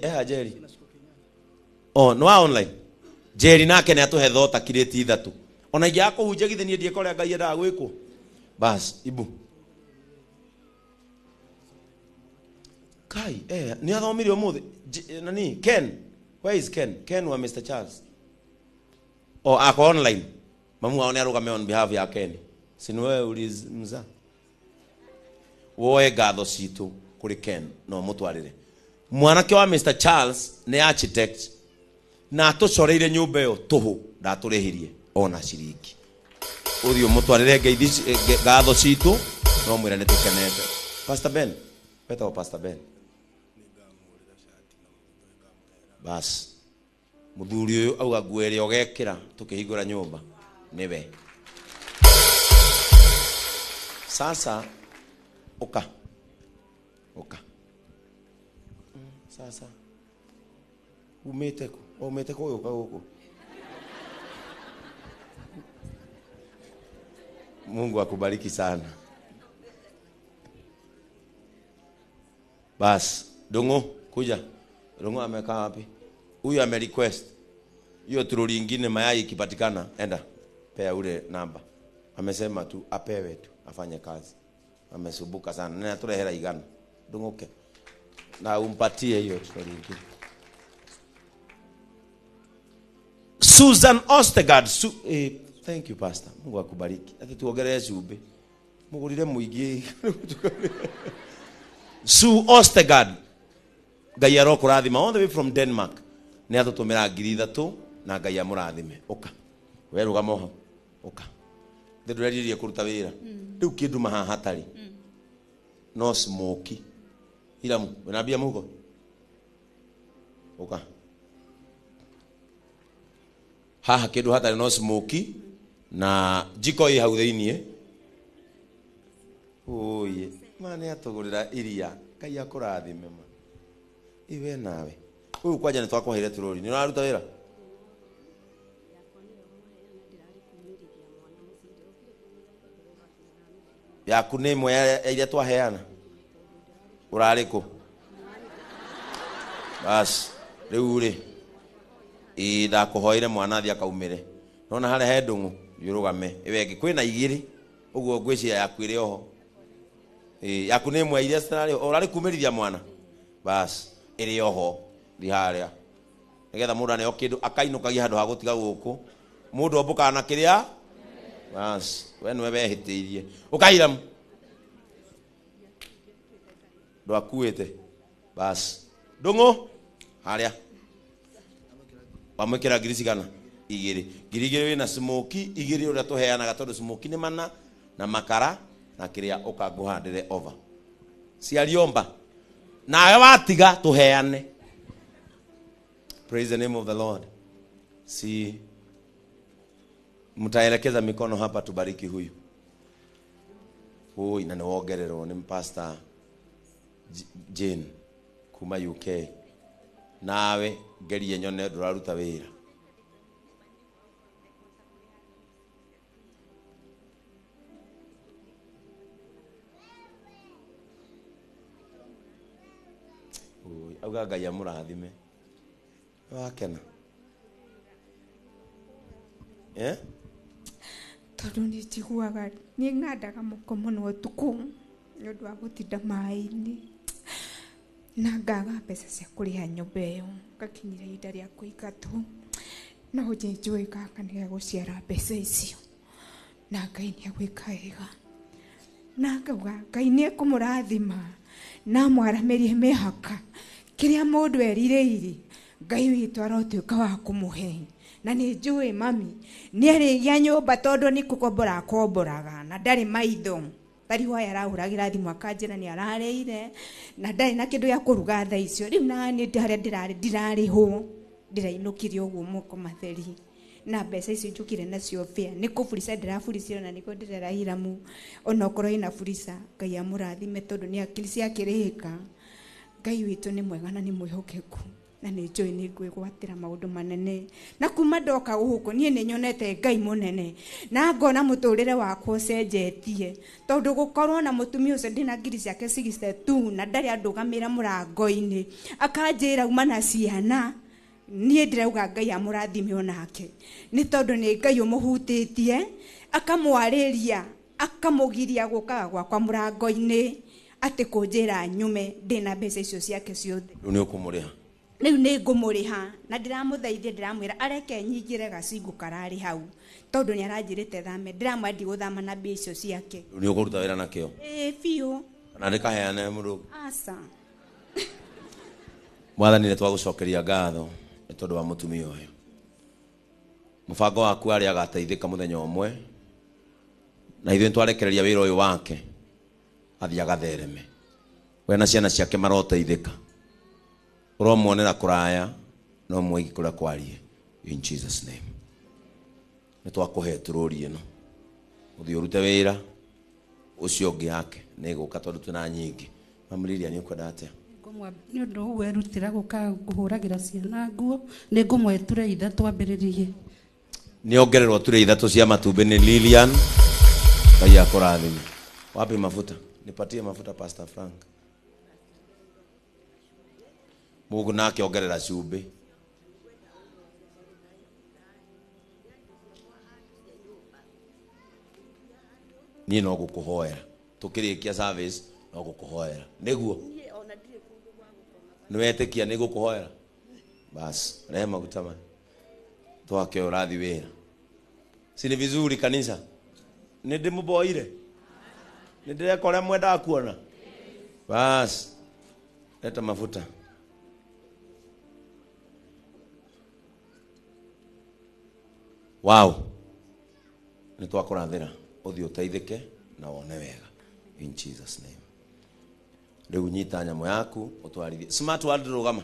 S1: no online Jerry nake ni atuhe thota kireti 3 ona ingi akuhunja githe nie ndie kore ngai enda gwikwo bas ibu kai ni athomire umuthi nani Ken where is Ken wa Mr. Charles ako online mamu aone arugame on behalf ya Ken sinwe ulizmza woe gatho citu kuri Ken no mutwarire mwanake wa Mr. Charles ni architect na atucoreire nyumba yo tuhu ndaturehirie ona ciringi uthio mutwarire ngeithi gatho citu no mwira nitukenete. Pastor Ben, wetagwo Pastor Ben. Bas muthuri uyu auga nguo ĩrĩa ũgekĩra tukihingũra nyũmba niwe. Sasa uka sasa umete ko uka huko. Mungu akubariki sana. Bas Dongo kuja. Dongo amekaa wapi? Huyu ame request hiyo troli nyingine mayai ikipatikana enda pea ule namba. Amesema tu apewe tu afanye kazi. Amesubuka sana. Nena turehera igana. Dongoke. Na umpatie hiyo troli nyingine. Susan Ostegard. Thank you pastor. Mungu akubariki. Ati tuogelee Sube. Mugurire muigi. Sue Ostegard. Ngai arokurathima all the way from Denmark. Ni atutumira 3,000 na Ngai amurathime. Oka. We rugama ho. Oka. Ndureririe kuruta wira. Riu kindu maha hatari. No smoky. Iramu, unabia mugo. Oka. Haha kindu hatari no smoky na jiko i hau thiini. Oye. Mane atugurira iria. Ngai akurathime ma. Iwe nawe. Uyu kwaja ni twakoheire turori. Ni uraruta wira? Yaku ni imwe ya iria twaheana. Urariko. Bas, riu ri. Ndakuhoire mwana thia kaumire. Nona hare he ndungu yurugame. Iwegi kwina igiri. Uguo ngwiciria yaku iri oho. Yaku ni imwe iria scenario. Urari kumirithia mwana. Bas, iri oho. Diharia. Nigetha mundu ane okindu akainukagia handu ha gutiga guku. Mundu ombuka na kiria. Bas, we nwe wehitiirie. Ukaira. Ndo akuite. Bas. Ndungu. Haria. Wamwikira ngiri cigana? 2. Ngiri 2 wina smoky, 2 uria tuheanaga tondu smoky ni mana na makara na kiria ukanguhandire over. Ciariomba. Nawe watiga tuheane. Praise the name of the Lord. Si mtaelekeza mikono hapa tubariki huyu. Huyu na niwogerero ni pastor Jane kuma UK. Nawe gerie nyone nduraruta wira. Huyu auga Ngai amurathime. Wakena.
S6: Tondu ni njiguaga ni ng'andaga muko muno utuku ni undu wa gutinda mai-ini na ngaga mbeca cia kuriha nyumba iyo ngakinyira ihinda ria kuiga tu no njui kaka ni guciara mbeca icio na Ngai ni agwika wega na ngauga Ngai ni ekumurathima na mwaramirie mihaka kiria mundu erire Ngai witu arotuika wa kumuhe na ni njui mami ni arigia nyumba tondu ni kukombora akomboraga na ndari maitho tari wa yarahuragira thimu akanjira ni arareire na ndari na kindu ya kuruga tha icio riu na ni ndari ndirariho ndirainukire uguo moko matheri na mbeca icio njukire nacio fia ni kufurisa ndirafuriciro na niko ndirahiramu ona korwo ina furisa Ngai amurathime tondu ni akili ciakirika Ngai witu ni mwega na ni mwihokeku na ni njui ni ngwigwatira maundu manene na kuma ndoka guku nie ni nyonete Ngai munene na ngona muturire wakwa ucenjetie tondu gukorwo na mutumia ucio ndina ngiri ciake 62 na ndari andugamira murango-ini akanjira uma na ciana nie ndirauga Ngai amurathime onake ni tondu ni Ngai umuhutitie akamwariria akamugiria gukaga gwakwa murango-ini ati kunjira nyume ndina mbeca icio ciake ciothe
S1: ni ukumuriha
S6: riu ni ngumuriha na ndiramuthaithia ndiramwira areke nyingire gacingu karari hau tondu ni aranjirite thame ndiramwendi guthama na mbia icio ciake
S1: ni ukuruta wira nakio
S6: biu
S1: na ndikaheane mundu
S6: asa
S1: Mwathani ni twagucokeria ngatho ni tondu wa mutumia uyu mubango waku ari agateithika muthenya umwe na ithuĩ twarekereria wĩra ũyũ wake athiaga thereme we na ciana ciake maroteithika uromuonera kuraya no mwigi kuria kwarie in Jesus name nitwakuhe tururi ino uthio rute wira ucio ngi yake niguka tondu twina nyingi mamuriria ni ukwenda atia
S7: ni undu werutira guka guhuragira ciana nguo ni ngumweture ithatu ambiririe
S1: ni ongererwo ture ithatu cia matumbi ni Lilian Ngai akurathime wapi mafuta nipatie mafuta Pastor Frank Mungu nake ongerera cumbi ni no gukuhoera tukirikia service no gukuhoera niguo niwetikia ni gukuhoera bas rehema gutama twake urathi wira si ni vizuri kanisa nindimuboire nindirekora mwenda kuona bas leta mafuta wow nitwakurathira uthi uteithike na wone wega in Jesus name riu nyita nyamo yaku utwarithie smart world rugama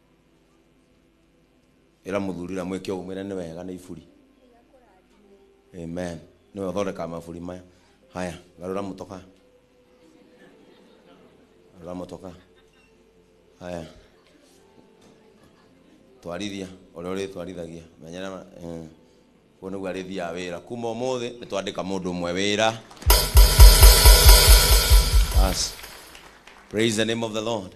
S1: ira muthurira mweke umwire ni wega na iburi amen ni wathoreka maburi maya haya garura mutoka haya twarithia ore twarithagia menyana kuone gwarithia wira kuma umuthe nitwandika mundu umwe wira bas praise the name of the Lord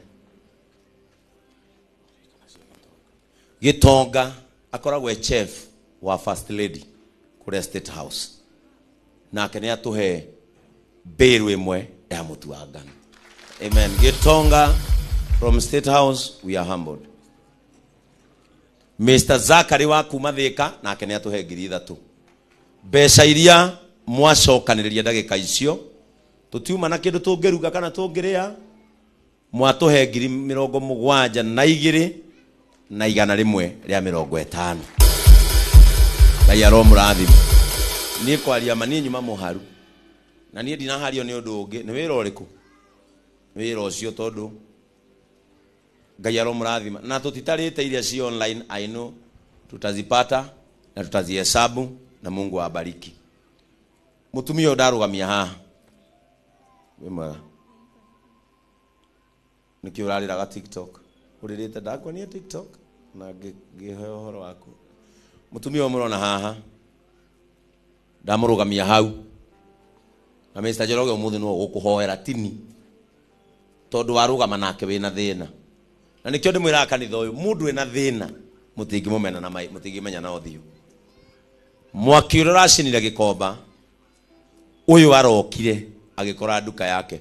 S1: Gitonga akoragwe chef wa first lady kule State House nake ni atuhe beru imwe ya mutu wa ngano amen Gitonga from State House we are humbled Mr. Zakari wa kuma Thika nake ni atuhe ngiri 3 mbeca iria mwacokaniria ndagika icio tutiuma na kindu tungiruga kana tungiria mwatuhe ngiri 72 na 150 Ngai aromurathime ni kwaria maninyi mamuharu na nie ndinahario ni undu ungi ni wira uriku wira ucio tondu Ngai aromurathime na tutitarite iria ci online I know tutazipata na tutazihesabu na Mungu awabariki mutumio ndarugamia haha wema nikiurarira TikTok uririte ndakwonia TikTok na ngiheo horo waku mutumia murona haha ndamurugamia hau na Mr. Njoroge umuthi no gukuhoera tini tondu warugama nake wina thina na nikyo ndimwira kanitha uyu mundu wina thina mutingi mumena na mai mutingi menya na uthio mwakiurora cinire gikomba uyu arokire agikora nduka yake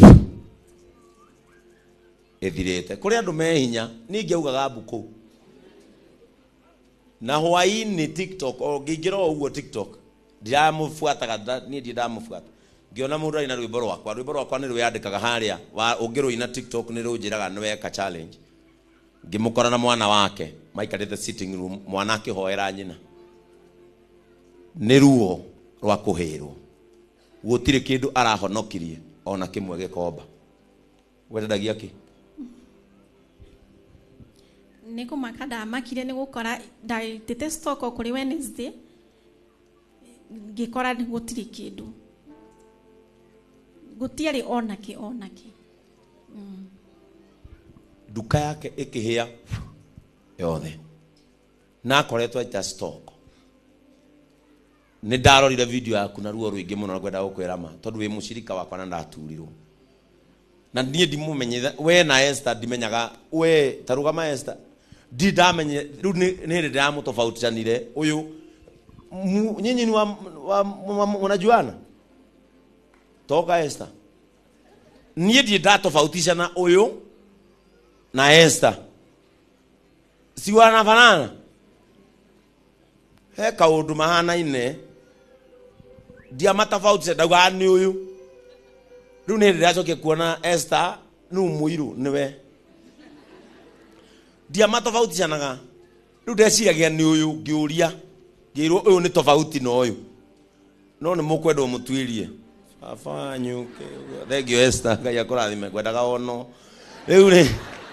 S1: ethirite kuri andu mehinya ningi augaga mbuku na hwaini TikTok o ngingiro uguo TikTok ndiramufuataga ni ndiramufuata ngiona mundu ari na rwimbo rwakwa ni rwiyandikaga haria ungirwo ina TikTok ni runjiraga ni weka challenge ngimukora na mwana wake maikarite sitting room mwana akihoera nyina ni ruo rwa kuhirwo gutire kindu arahonokirie ona kimwe gikomba wendagia ki
S8: niko makada makire ni gukora ndaitete stock kuri Wednesday ngikora ni gutire kindu gutiari onaki
S1: duka yake ikihia yothe na akoretwo aita stock ni ndarorire video yaku na ruo ruingi muno ngwenda gukwira ma tondu wi mushirika wakwa na ndaturirwo na nie ndimumenye we na Esther ndimenyaga we tarugama Esther ndamenye ru ni ndamu tofautisanire uyu nyinyi ni mnajuana toka Esther nie ndatofautisana uyu na Esther si wanafanana he kaundu mahana ine dia matafauti ndaga ni uyu riu ni ndiracoke kuona Esther nu muiru niwe dia matafauti canaga riu ndeciragia ni uyu ngiuria ngirwo uyu ni tofauti no uyu no ni mukwenda mutwirie afanyuke thegio Esther ngai akurathime kwendaga ono riu ri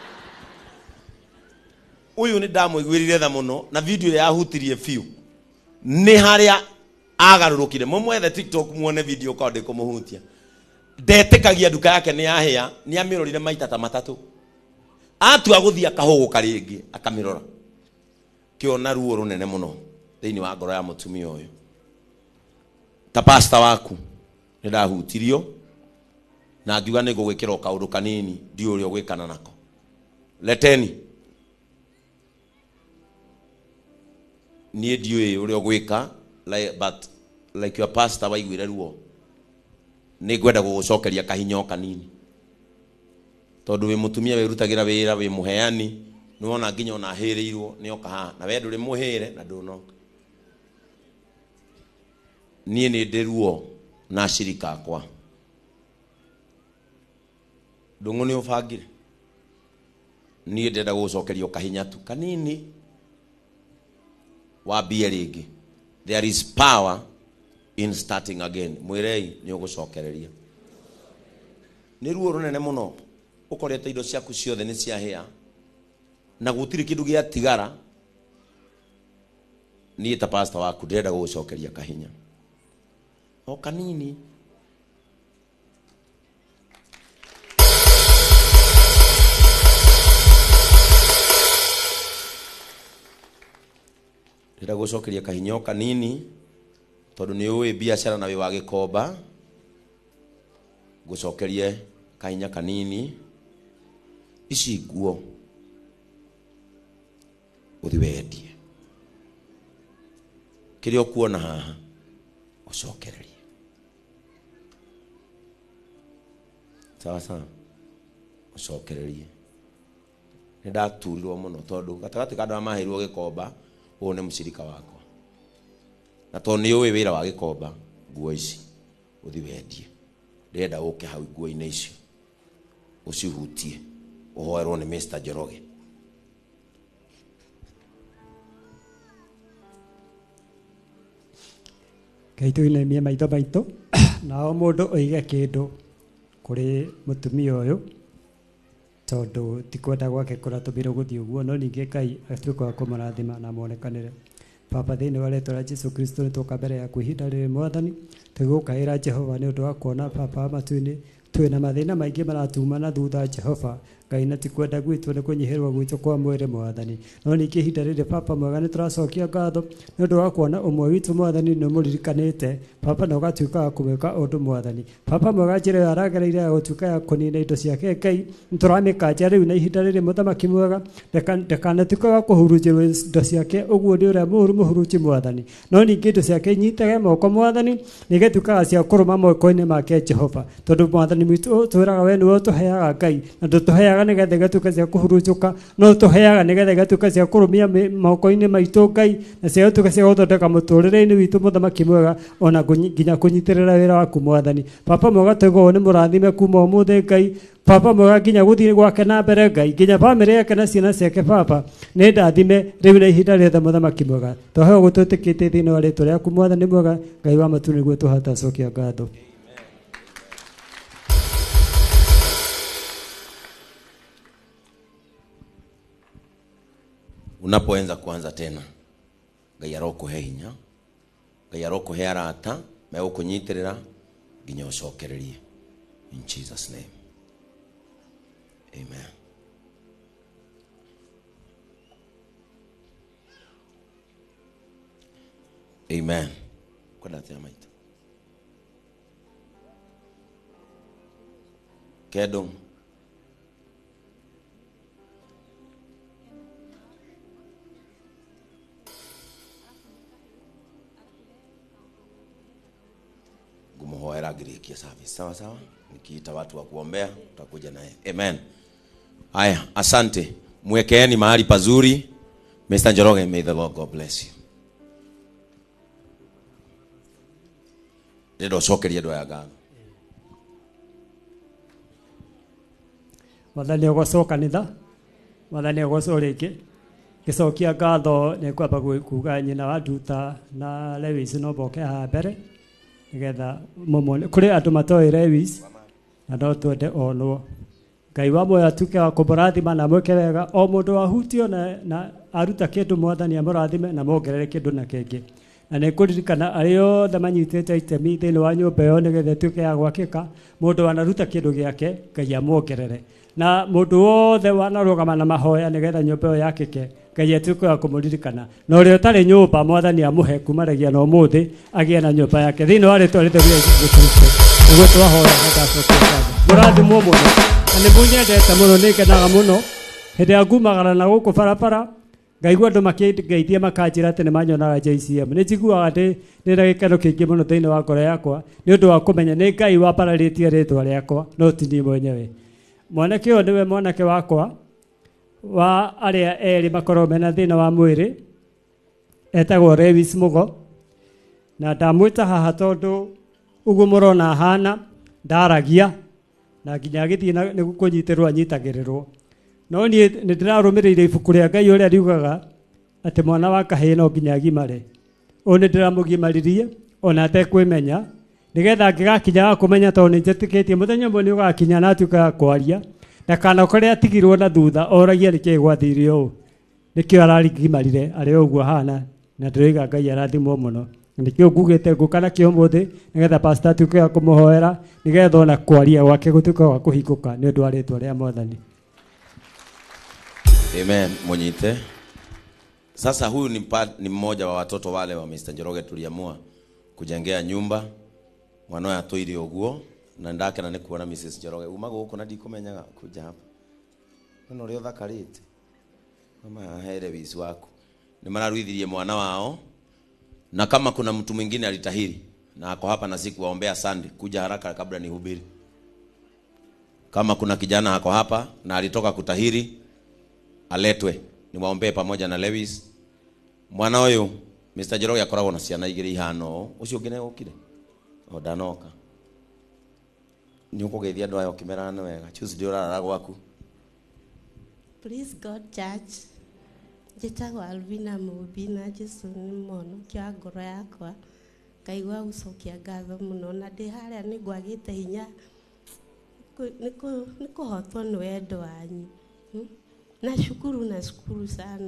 S1: uyu ni ndamuigwirire tha muno na video ya hutirie fiu ni haria agarurukire mumwethe TikTok muone video kwa ndiko muhutia ndetekagia nduka yake ni yahia ni amirorire maita ta matatu atua guthia kahuguka ringi akamirora kiona ruo runene muno thiini wa ngoro ya mutumia uyu ta pastor waku ni ndahutirio na ngiuga ni ngugwikira kaundu kanini ndio uri gwikana nako leteni nie ndiwe uri gwika but like your pastor waigwire ruo ni ngwenda gugucokeria kahinyo kanini tondu wi mutumia we rutagira wira wi muheani nuona nginya ona hirirwo ni oka ha na we nduri muhire na ndunoka nie ni ndiruo na shirika kwa ndungu ni ufagire nie ndenda gucokerio kahinya tu kanini wambie ringi there is power in starting again mwirei ni ugucokereria ni ruo runene muno ukorete indo ciaku ciothe ni ciahia na gutiri kindu gia tigara ni ta pastor waku ndenda gucokeria kahinya o kanini ndenda gucokeria kahinya o kanini tondu ni uwi biashara na wi wa gikomba gucokerie kahinya kanini ici nguo uthi wendie kirio kuona haha ucokererie sawa sawa ucokererie ni ndaturirwo muno tondu gatagati kandu amahirwo gikomba uyu ni mucirika wakwa na tondu ni uwi wira wa gikomba nguo ici uthi wendie ndenda uke hau nguo-ini icio ucihutie uhoerwo ni Mr. Njoroge
S2: kaitå-inä mie maitå maitå nao må ndå oige kä ndå kå rä må tumia å yå tondå ti kwenda gwake kå ratå mä rwo gå thiä å guo no ningä Ngai atuä ka wa kå marathima na monekanä re Baba thä inä wa rĩtwa rĩa Jesu Kristo nĩ twoka mbere yaku ihinda rĩrĩ Mwathani tũgũkaĩra Jehova nĩ ũndũ wa kuona Baba matu-inĩ twĩna mathĩna maingĩ maratumana thutha Jehova Ngai na ti kwenda gwitũ nĩ kũnyihĩrwo gwitũ kwa mwĩrĩ Mwathani no ningĩ ihinda rĩrĩ Baba mwega nĩ tũracokia ngatho nĩ ũndũ wa kuona ũmwe witũ Mwathani nĩ mũririkanĩte Baba na ũgatuĩka wa kũmwĩka ũndũ Mwathani Baba mwega njĩra ĩyo aragereire ya gũtuĩka ya kũnina indo ciake Ngai nĩ tũramĩkanja rĩu na ihinda rĩrĩ Mũthamaki mwega ndakanatuĩke wa kũhurunjĩrwo indo ciake ũguo nĩ ũrĩa mũũru mũhurunji Mwathani no ningĩ indo ciake inyitage moko Mwathani nĩgetũĩkaga cia kũrũma moko-inĩ make Jehova tondũ Mwathani witũ twĩraga we nĩwe ũtũheaga Ngai na ndũtũheaga nĩgetha igatuĩka cia kũhurunjũka no tũheaga nĩgetha igatuĩka cia kũrũmia moko-inĩ maitũ Ngai na cia gũtuĩka cia gũthondeka mũtũrĩre-inĩ witũ Mũthamaki mwega ona nginya kũnyitĩrĩra wĩra waku Mwathani Baba mwega twĩgwo nĩ mũrathime kuma ũmũthĩ Ngai Baba mwega nginya gũthiĩ gwake na mbere Ngai nginya bamĩrĩ yake na ciana ciake Baba nĩ ndathime rĩu na ihinda rĩothe Mũthamaki mwega tũheo gũtwĩtĩkĩtie thĩinĩ wa rĩtwa rĩaku Mwathani mwega Ngai wa matu nĩguo tũhota cokia ngatho.
S1: Unapoanza kuanza tena Ngai arokuhe hinya Ngai arokuhe arata megũkũnyitĩrĩra nginya ũcokererie in Jesus name amen. Amen. Kwenda tia maita Kedong gumuhoera agirikia service sawa sawa nikiita watu wa kuombea tutakuja naye amen. Haya asante mwekeeni mahali pazuri Mr. Njoroge may the Lord God bless you. Ndio cokeria ndo ya ngatho
S2: Mwathani ũgũcoka nitha Mwathani ũgũcorĩke gĩcokia ngatho nĩ kwamba kuga nyina wa nduta na Lewis no boke haha mbere nigetha momone kuri andu matoe Lewis na no twende onwo Ngai wa moyo atuke wa kũmũrathima na mwĩke wega o mũndũ wahutio na aruta kĩndũ Mwathani amũrathime na mongerere kĩndũ na kĩngĩ na nĩ kũririkana arĩa othe manyitĩte itemi thĩinĩ wa nyũmba ĩyo nĩgetha ĩtuĩke ya gwakĩka mũndũ wanaruta kĩndũ gĩake Ngai amwongerere na mũndũ wothe wanarũgama na mahoya nĩgetha nyũmba ĩyo yakĩke Ngai atuĩke wa kũmũririkana na ũrĩa ũtarĩ nyũmba Mwathani amũhe kumanagia na ũmũthĩ agĩe na nyũmba yake thĩinĩ wa rĩtwa rĩtheru rĩa Jesũ Kristo nĩguo twahoya na ndacokia mũrathimwo mũno na nĩ mũnyendete mũno nĩ ngenaga mũno hĩndĩ ya ngumagara na gũkũ barabara ngaigua andũ makĩngeithia makanjĩra atĩ nĩ manyonaga JCM nĩ njiguaga ndĩna gĩkeno kĩingĩ mũno thĩinĩ wa ngoro yakwa nĩ ũndũ wa kũmenya nĩ Ngai wambararĩtie rĩtwa rĩakwa no ti niĩ mwenyewe mwanake ũyũ nĩwe mwanake wakwa wa arĩa erĩ makorwo mena thĩna wa mwĩrĩ etagwo Lewis Mugo na ndamwĩta haha tondũ ũguo mũrona ahana ndaragia na nginya agĩthiĩ nĩ kũnyitĩrwo anyitagĩrĩrwo no niĩ nĩ ndĩrarũmĩrĩire ibuku rĩa Ngai ũrĩa riugaga atĩ mwana wa kahĩĩ no nginya agimare ũũ nĩ ndĩramũgimaririe ona atekwĩmenya nĩgetha angĩgakinya wa kũmenya tondũ nĩ njĩtĩkĩtie mũthenya ũmwe nĩ ũgakinya na atuĩka ya kwaria na kana kũrĩa atigirwo na thutha oragia nĩkĩĩ gwathire ũũ nĩkĩo ararigimarire arĩ o ũguo hana na ndĩroiga Ngai arathimwo mũno nĩkĩo ngugĩte ngũka nakĩo ũmũthĩ nĩgetha pastor atuĩke ya kũmũhoera nĩgetha ona kwaria gwake gũtuĩke wa kũhingũka nĩ ũndũ wa rĩtwa rĩa Mwathani.
S1: Amen, mwenyite. Sasa huyu ni mmoja wa watoto wale wa Mr. Njoroge tuliamua kujengea nyumba mwanoya atoire uguo na ndake na nikuona Mrs. Njoroge umaga huko na ndikomenyaga kuja hapa no rio thakarite mama here wizi wako ni mararuithirie mwana wao na kama kuna mtu mwingine alitahiri na ako hapa na siku waombea Sunday kuja haraka kabla nihubiri. Kama kuna kijana ako hapa na alitoka kutahiri aletwe niwaombee pamoja na Lewis mwana huyu Mr. Njoroge akoragwo na ciana igĩrĩ ihano ucio ngine ukire odanoka ni ukugeithia andũ aya ũkĩmerana wega Tuesday ũrarara gwaku.
S9: Praise God Church. Njĩtagwo Alvina Mũbina Jesũ nĩ mũno kĩa ngoro yakwa ngaigua gũcokia ngatho mũno na ndĩ harĩa nĩ ngwagĩte hinya nĩ kũhotwo nĩ wendo wanyu nashukuru sana.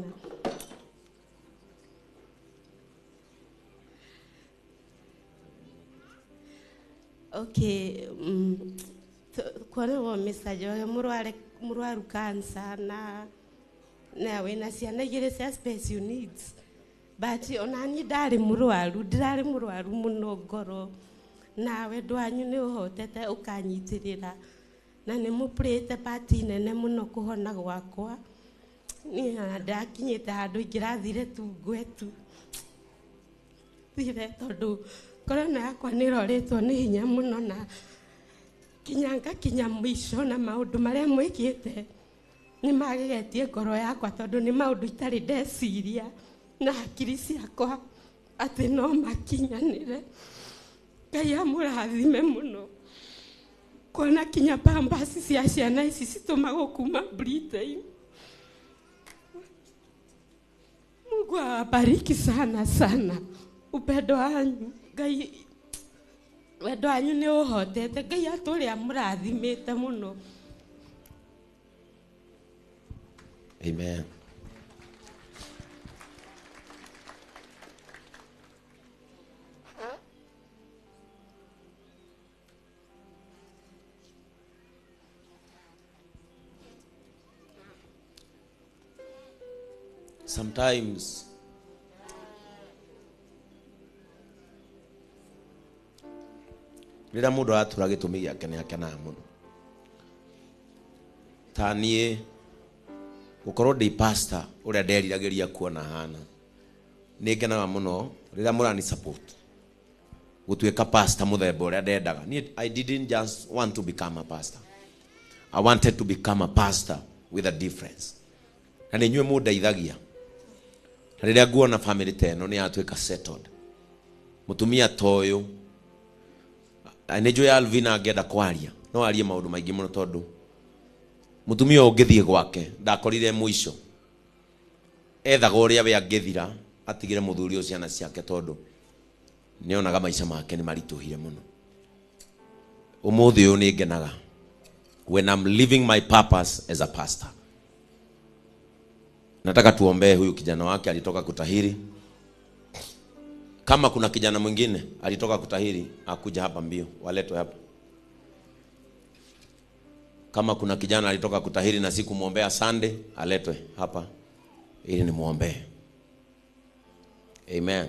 S9: Okay, kuona wa message wa murwaru cancer na wena ciana igĩrĩ cia special needs but onani ndarĩ murwaru mũno ngoro na wendo wanyu nĩ ũhotete ũkanyitĩrĩra na nĩ mũprĩte party nene mũno kũhona gwakwa niĩ ndakinyĩte handũ ingĩrathire tu ngwetu thire tondũ korona yakwa nĩ roretwo nĩ hinya mũno na kinya mwisho na maũndũ marĩa mwĩkĩte nĩ magegetie ngoro yakwa tondũ nĩ maũndũ itarĩ ndeciria na hakiri ciakwa atĩ no makinyanĩre. Ngai amũrathime mũno kuona kinya pampers cia ciana ici citũmagwo kuma Britain. Mungu awabariki sana upendo wanyu Ngai wendo wanyu nĩ ũhotete Ngai atũrĩa amũrathimĩte mũno.
S1: Amen. Sometimes rĩrĩa mũndũ atura gĩtũmi gĩake nĩ akenaga mũno. Ta niĩ gũkorwo ndĩ pastor ũrĩa nderiragĩria kuona hana nĩ ngenaga mũno rĩrĩa mũrani support gũtuĩka pastor mũthemba ũrĩa ndendaga. I didn't just want to become a pastor. I wanted to become a pastor with a difference. Na nĩ inyuĩ mũndeithagia rĩrĩa nguona family teno nĩ yatuĩka settled. Mũtumia toyo anejwe Alvina angĩenda kwaria no arie maũndũ maingĩ mũno tondũ mũtumia ũngĩthiĩ gwake ndakorire mwisho ethaga ũrĩa we angĩthira atigire mũthuri ũcio ciana ciake tondũ nionaga maica make ni marituhire muno. Umuthi uyu ni ngenaga when I'm living my purpose as a pastor. Nataka tuombee huyu kijana wake alitoka kutahiri. Kama kuna kijana mwingine alitoka kutahiri akuja hapa mbio, waletwe hapa. Kama kuna kijana alitoka kutahiri na siku muombea Sunday, aletwe hapa ili ni muombee. Amen.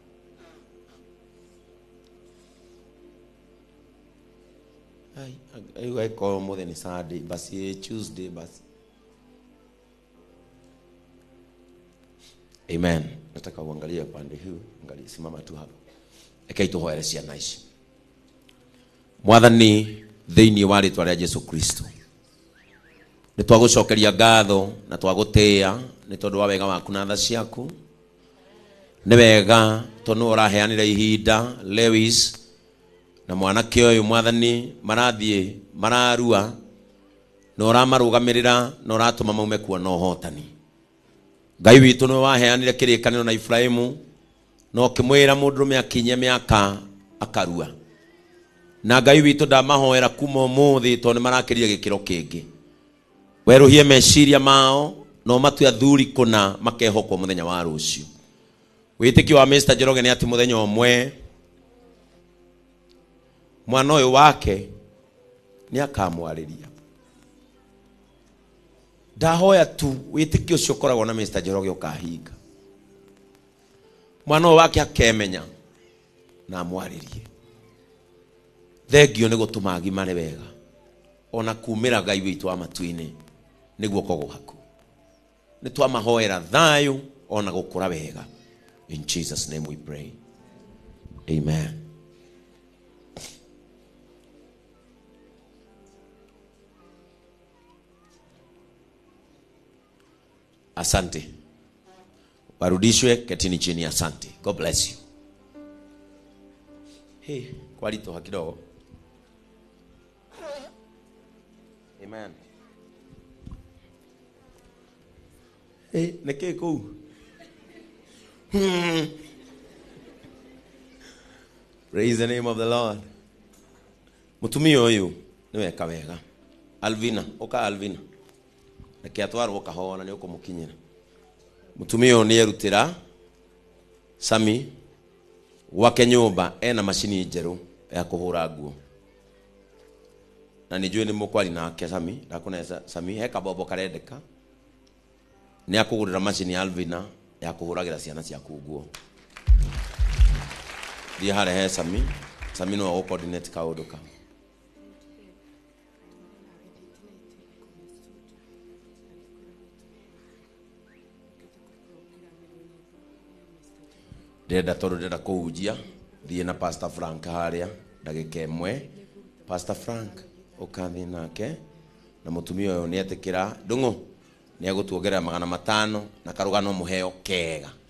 S1: I call more than Sunday, basi Tuesday basi. Amen. Nataka uangalie pande huu, angalia, simama tu hapa. Ekaituhoere ciana ici. Mwathani thiini wa ritwa ria Jesu Kristo, ni twagucokeria ngatho na twagutia ni tondu wa wega waku na tha ciaku. Ni wega tondu uraheanira ihinda Lewis na mwanake uyu Mwathani marathie mararua na uramarugamirira na uratuma maume kuona uhotani. Ngai witu no waheanire kirikaniro na Efraimu no kimwira mundurume akinye miaka akarua. Na Ngai witu ndamahoera kuma umuthi tondu marakiria gikiro kingi. Weruhie meciria mao no matu athuri kuna makehokwo muthenya wa rucio. Witiki wa Mr. Njoroge ni ati muthenya omwe mwana uyu wake ni akamwariria. Ndahoya tu witiki ucio koragwo na Mr. Njoroge ukahinga. Mwana uyu wake akemenya na amwaririe. Thengio ni gutuma agimare wega ona kumira Ngai witu wa matu-ini niguo koguhaku. Ni twamahoera thayu ona gukura wega. In Jesus' name we pray. Amen. Asante. Warudishwe, ketini chini. Asante. God bless you. Hey, kwalito hakidogo. Amen. Hey, neke kou. Praise the name of the Lord. Mutumio uyu niwe kawega. Alvina, oka Alvina. Neke atwaru okahona ni ukumukinyira. Mutumio ni yerutira Sami wake nyumba ena mashini njeru ya kuhura nguo. Na nijue ni mukwari nake Sami, ndakuna Sami heka bobo karendeka. Ni akugurira mashini Alvina ya kuhuragira ciana ciaku nguo. Thie harehe Sami, Sami no go coordinate kaundu ka. Ndenda kuhunjia thie na Pastor Frank haria ndagika imwe. Pastor Frank ukathi nake na mutumia uyu ni etikira ndungu ni agutuongerera 500 na karugano muheo kega.